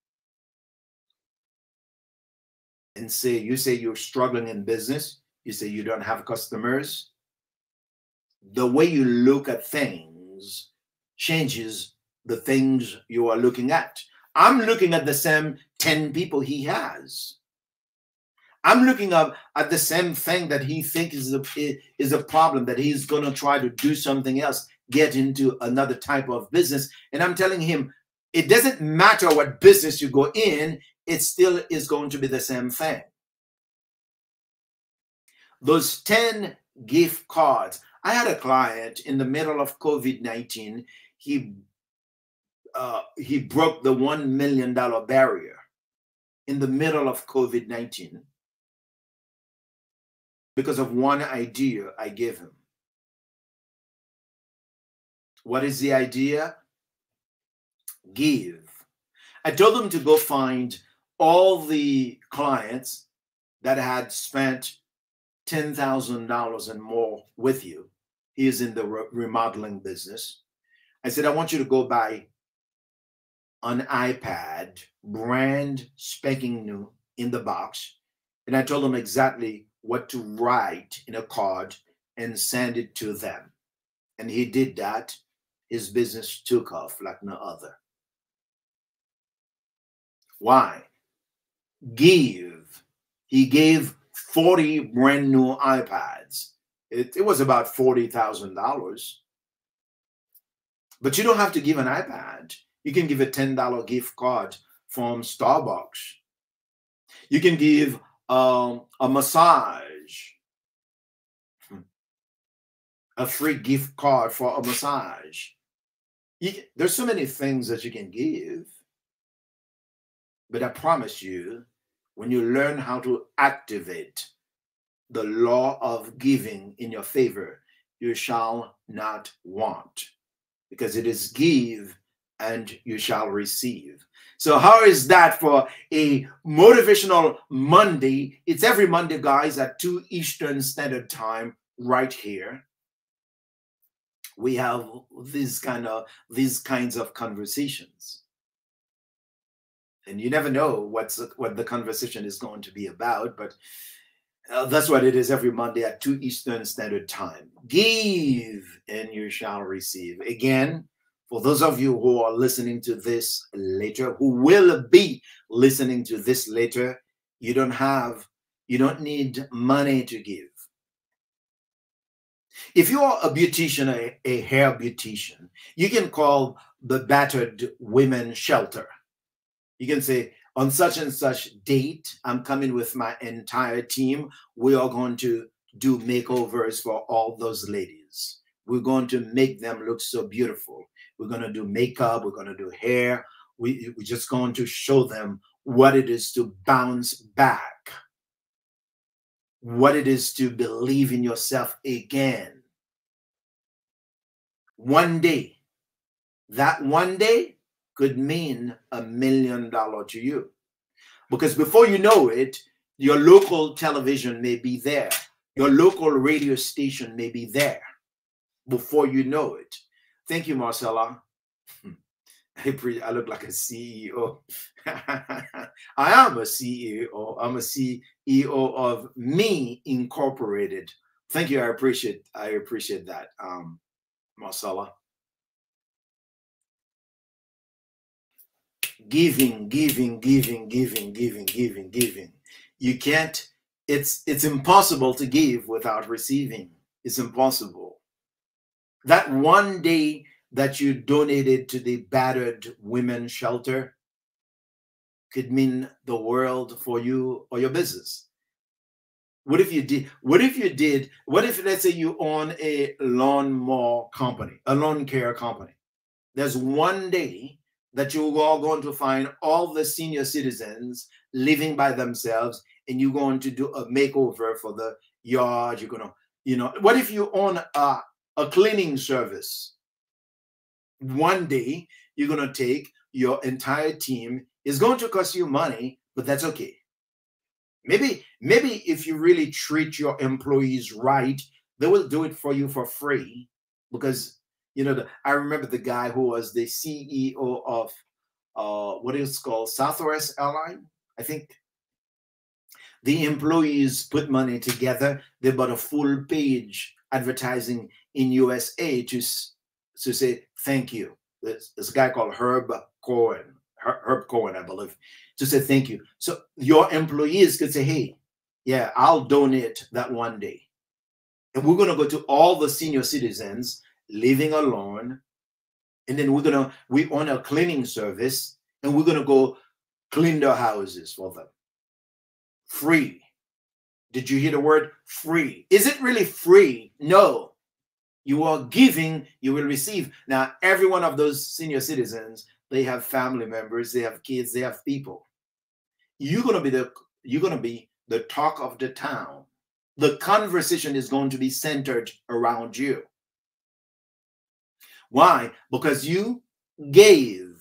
And say, you say you're struggling in business, you say you don't have customers. The way you look at things changes the things you are looking at. I'm looking at the same ten people he has. I'm looking up at the same thing that he thinks is a, is a problem, that he's going to try to do something else, get into another type of business. And I'm telling him, it doesn't matter what business you go in, it still is going to be the same thing. Those ten gift cards. I had a client in the middle of COVID nineteen. He, uh, he broke the one million dollar barrier in the middle of COVID nineteen. Because of one idea I gave him. What is the idea? Give. I told him to go find all the clients that had spent ten thousand dollars and more with you. He is in the re remodeling business. I said, I want you to go buy an iPad, brand spanking new in the box. And I told him exactly what to write in a card and send it to them. And he did that. His business took off like no other. Why? Give. He gave forty brand new iPads. It, it was about forty thousand dollars. But you don't have to give an iPad. You can give a ten dollar gift card from Starbucks. You can give Um, a massage, a free gift card for a massage. You, there's so many things that you can give, but I promise you, when you learn how to activate the law of giving in your favor, you shall not want, because it is give and you shall receive. So how is that for a motivational Monday? It's every Monday, guys, at two Eastern Standard Time, right here. We have these kind of these kinds of conversations, and you never know what's what the conversation is going to be about. But uh, that's what it is every Monday at two Eastern Standard Time. Give and you shall receive. Again, for those of you who are listening to this later, who will be listening to this later, you don't have, you don't need money to give. If you are a beautician, a, a hair beautician, you can call the Battered Women Shelter. You can say, on such and such date, I'm coming with my entire team. We are going to do makeovers for all those ladies. We're going to make them look so beautiful. We're going to do makeup. We're going to do hair. We, we're just going to show them what it is to bounce back, what it is to believe in yourself again. One day, that one day could mean a million dollars to you. Because before you know it, your local television may be there. Your local radio station may be there before you know it. Thank you, Marcella. I, pre I look like a C E O. I am a C E O. I'm a C E O of Me Incorporated. Thank you. I appreciate. I appreciate that, um, Marcella. Giving, giving, giving, giving, giving, giving, giving. You can't. It's it's impossible to give without receiving. It's impossible. That one day that you donated to the Battered Women Shelter could mean the world for you or your business. What if you did? What if you did? What if, let's say, you own a lawnmower company, a lawn care company? There's one day that you're all going to find all the senior citizens living by themselves, and you're going to do a makeover for the yard. You're going to, you know, what if you own a, a cleaning service? One day you're going to take your entire team. It's going to cost you money, but that's okay. Maybe, maybe if you really treat your employees right, they will do it for you for free. Because you know, the, I remember the guy who was the C E O of uh, what is called Southwest Airline. I think the employees put money together. They bought a full page advertising in U S A to to say thank you. There's, there's a guy called Herb Cohen, Herb Cohen, I believe, to say thank you. So your employees could say, hey, yeah, I'll donate that one day. And we're going to go to all the senior citizens living alone. And then we're going to, we own a cleaning service, and we're going to go clean their houses for them. Free. Did you hear the word free? Is it really free? No. You are giving, you will receive. Now, every one of those senior citizens, they have family members, they have kids, they have people. You're going to be the, you're going to be the talk of the town. The conversation is going to be centered around you. Why? Because you gave.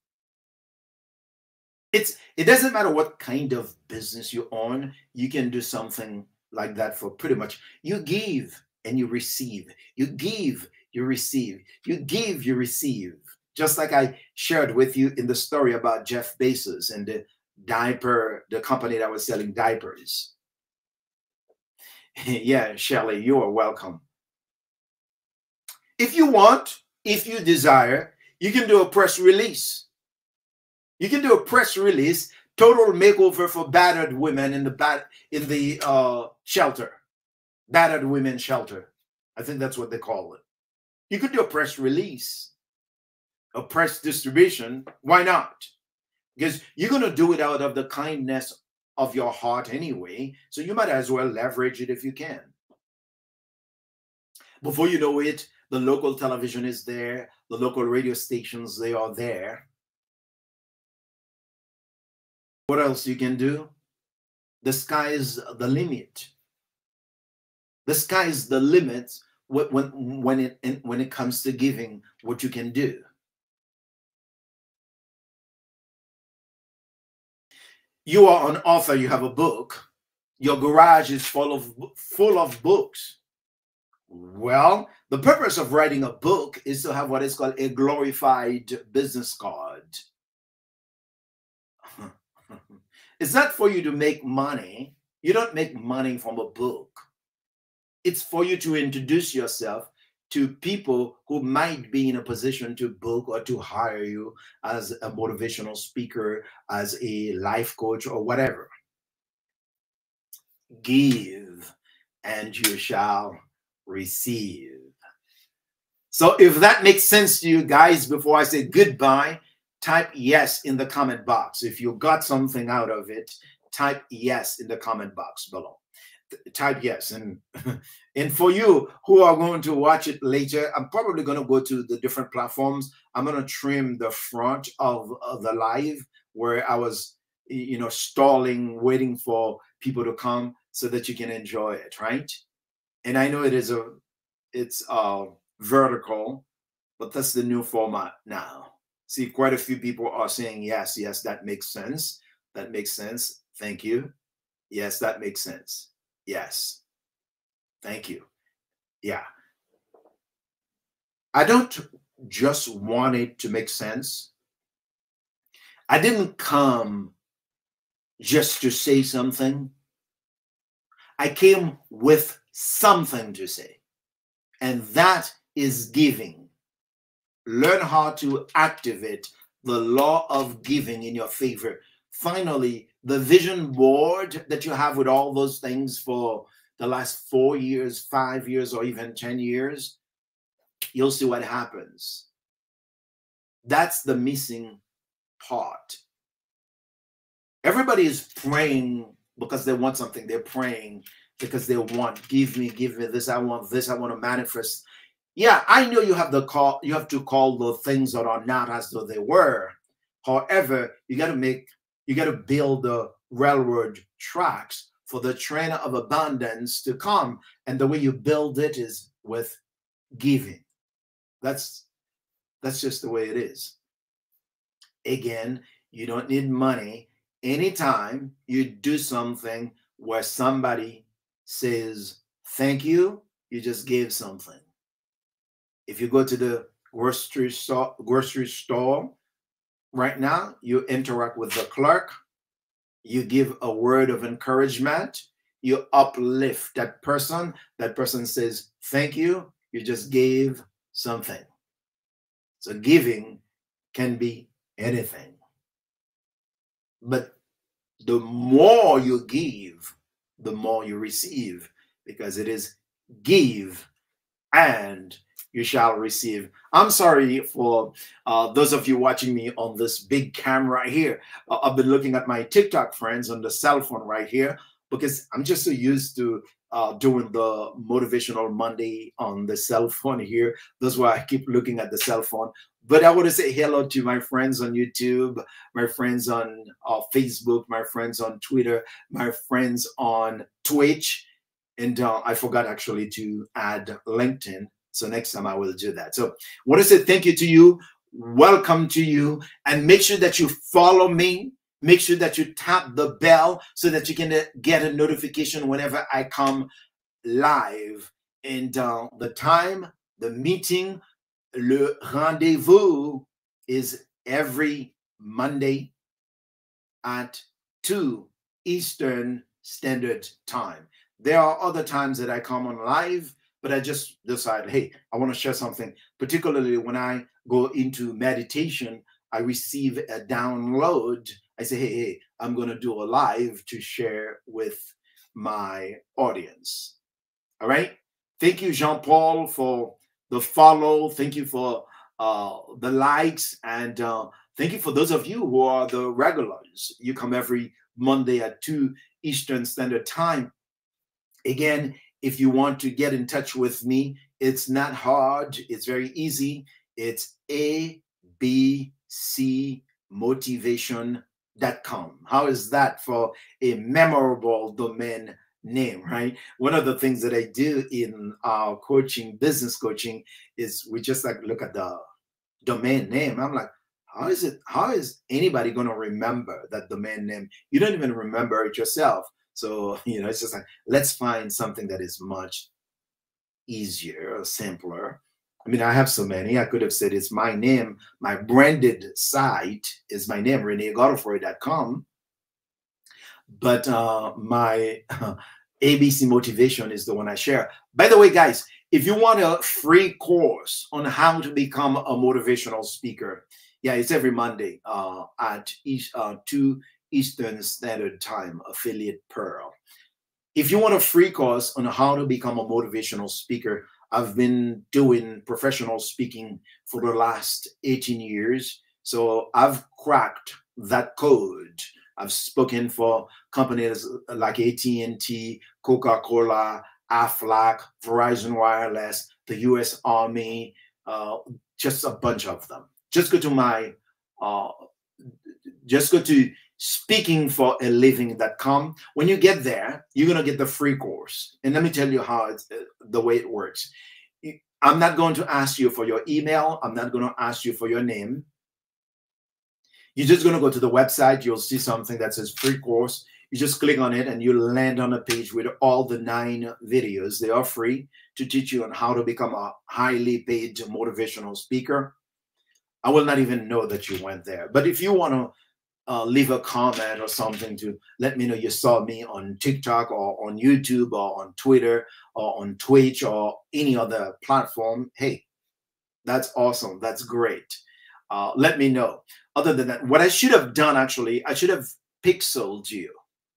It's, it doesn't matter what kind of business you own, you can do something like that for pretty much. You give and you receive. You give, you receive. You give, you receive. Just like I shared with you in the story about Jeff Bezos and the diaper, the company that was selling diapers. Yeah, Shelley, you are welcome. If you want, if you desire, you can do a press release. You can do a press release, total makeover for battered women in the bat in the uh, shelter, battered women shelter. I think that's what they call it. You could do a press release, a press distribution. Why not? Because you're going to do it out of the kindness of your heart anyway. So you might as well leverage it if you can. Before you know it, the local television is there. The local radio stations, they are there. What else you can do? The sky is the limit. The sky is the limit when, when, it, when it comes to giving what you can do. You are an author, you have a book. Your garage is full of, full of books. Well, the purpose of writing a book is to have what is called a glorified business card. It's not for you to make money. You don't make money from a book. It's for you to introduce yourself to people who might be in a position to book or to hire you as a motivational speaker, as a life coach, or whatever. Give, and you shall receive. So if that makes sense to you guys, before I say goodbye, type yes in the comment box. If you got something out of it, type yes in the comment box below. Type yes. And, and for you who are going to watch it later, I'm probably going to go to the different platforms. I'm going to trim the front of, of the live where I was, you know, stalling, waiting for people to come so that you can enjoy it, right? And I know it is a, it's uh, vertical, but that's the new format now. See, quite a few people are saying, yes, yes, that makes sense. That makes sense. Thank you. Yes, that makes sense. Yes. Thank you. Yeah. I don't just want it to make sense. I didn't come just to say something. I came with something to say. And that is giving. Learn how to activate the law of giving in your favor. Finally, the vision board that you have with all those things for the last four years, five years, or even ten years, you'll see what happens. That's the missing part. Everybody is praying because they want something. They're praying because they want, give me, give me this. I want this. I want to manifest. Yeah, I know you have the call. You have to call the things that are not as though they were. However, you got to make, you got to build the railroad tracks for the train of abundance to come. And the way you build it is with giving. That's, that's just the way it is. Again, you don't need money anytime you do something where somebody says thank you, you just gave something. If you go to the grocery store, grocery store right now, you interact with the clerk, you give a word of encouragement, you uplift that person, that person says thank you, you just gave something. So giving can be anything. But the more you give, the more you receive, because it is give and you shall receive. I'm sorry for uh, those of you watching me on this big camera here. Uh, I've been looking at my TikTok friends on the cell phone right here because I'm just so used to uh, doing the Motivational Monday on the cell phone here. That's why I keep looking at the cell phone. But I want to say hello to my friends on YouTube, my friends on uh, Facebook, my friends on Twitter, my friends on Twitch. And uh, I forgot actually to add LinkedIn. So next time I will do that. So I want to say thank you to you. Welcome to you. And make sure that you follow me. Make sure that you tap the bell so that you can get a notification whenever I come live. And uh, the time, the meeting, le rendezvous is every Monday at two Eastern Standard Time. There are other times that I come on live, but I just decide, hey, I want to share something. Particularly when I go into meditation, I receive a download. I say, hey, hey, I'm going to do a live to share with my audience. All right. Thank you, Jean-Paul, for the follow. Thank you for uh, the likes. And uh, thank you for those of you who are the regulars. You come every Monday at two Eastern Standard Time. Again, if you want to get in touch with me, it's not hard. It's very easy. It's A B C motivation dot com. How is that for a memorable domain name, right? One of the things that I do in our coaching, business coaching, is we just like look at the domain name. I'm like, how is it? How is anybody going to remember that domain name? You don't even remember it yourself. So, you know, it's just like, let's find something that is much easier, simpler. I mean, I have so many. I could have said it's my name. My branded site is my name, Rene Godefroy dot com. But uh, my uh, A B C Motivation is the one I share. By the way, guys, if you want a free course on how to become a motivational speaker, yeah, it's every Monday uh, at each, uh, two Eastern Standard Time, affiliate Pearl. If you want a free course on how to become a motivational speaker, I've been doing professional speaking for the last eighteen years. So I've cracked that code. I've spoken for companies like A T and T, Coca-Cola, Aflac, Verizon Wireless, the U S Army, uh, just a bunch of them. Just go to my, uh, just go to speaking for a living dot com. When you get there, you're going to get the free course. And let me tell you how it's uh, the way it works. I'm not going to ask you for your email. I'm not going to ask you for your name. You're just going to go to the website. You'll see something that says free course. You just click on it and you land on a page with all the nine videos. They are free to teach you on how to become a highly paid motivational speaker. I will not even know that you went there. But if you want to uh, leave a comment or something to let me know you saw me on TikTok or on YouTube or on Twitter or on Twitch or any other platform, hey, that's awesome. That's great. Uh, let me know. Other than that, what I should have done, actually, I should have pixeled you,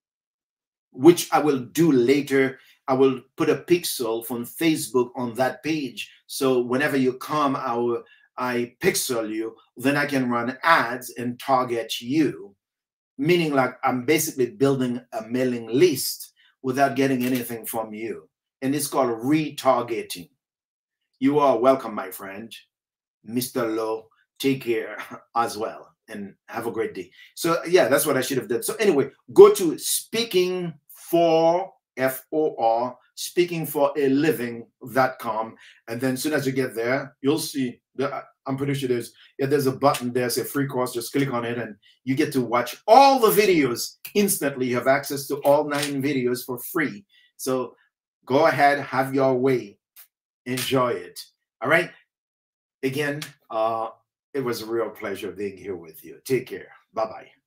which I will do later. I will put a pixel from Facebook on that page. So whenever you come, I will, I pixel you, then I can run ads and target you, meaning like I'm basically building a mailing list without getting anything from you. And it's called retargeting. You are welcome, my friend. Mister Lowe, take care as well and have a great day. So yeah, that's what I should have done. So anyway, go to speaking for F O R speaking for a living dot com, and then as soon as you get there, you'll see I'm pretty sure there's yeah, there's a button there, say free course. Just click on it, and you get to watch all the videos instantly. You have access to all nine videos for free. So go ahead, have your way, enjoy it. All right. Again, uh, it was a real pleasure being here with you. Take care. Bye bye.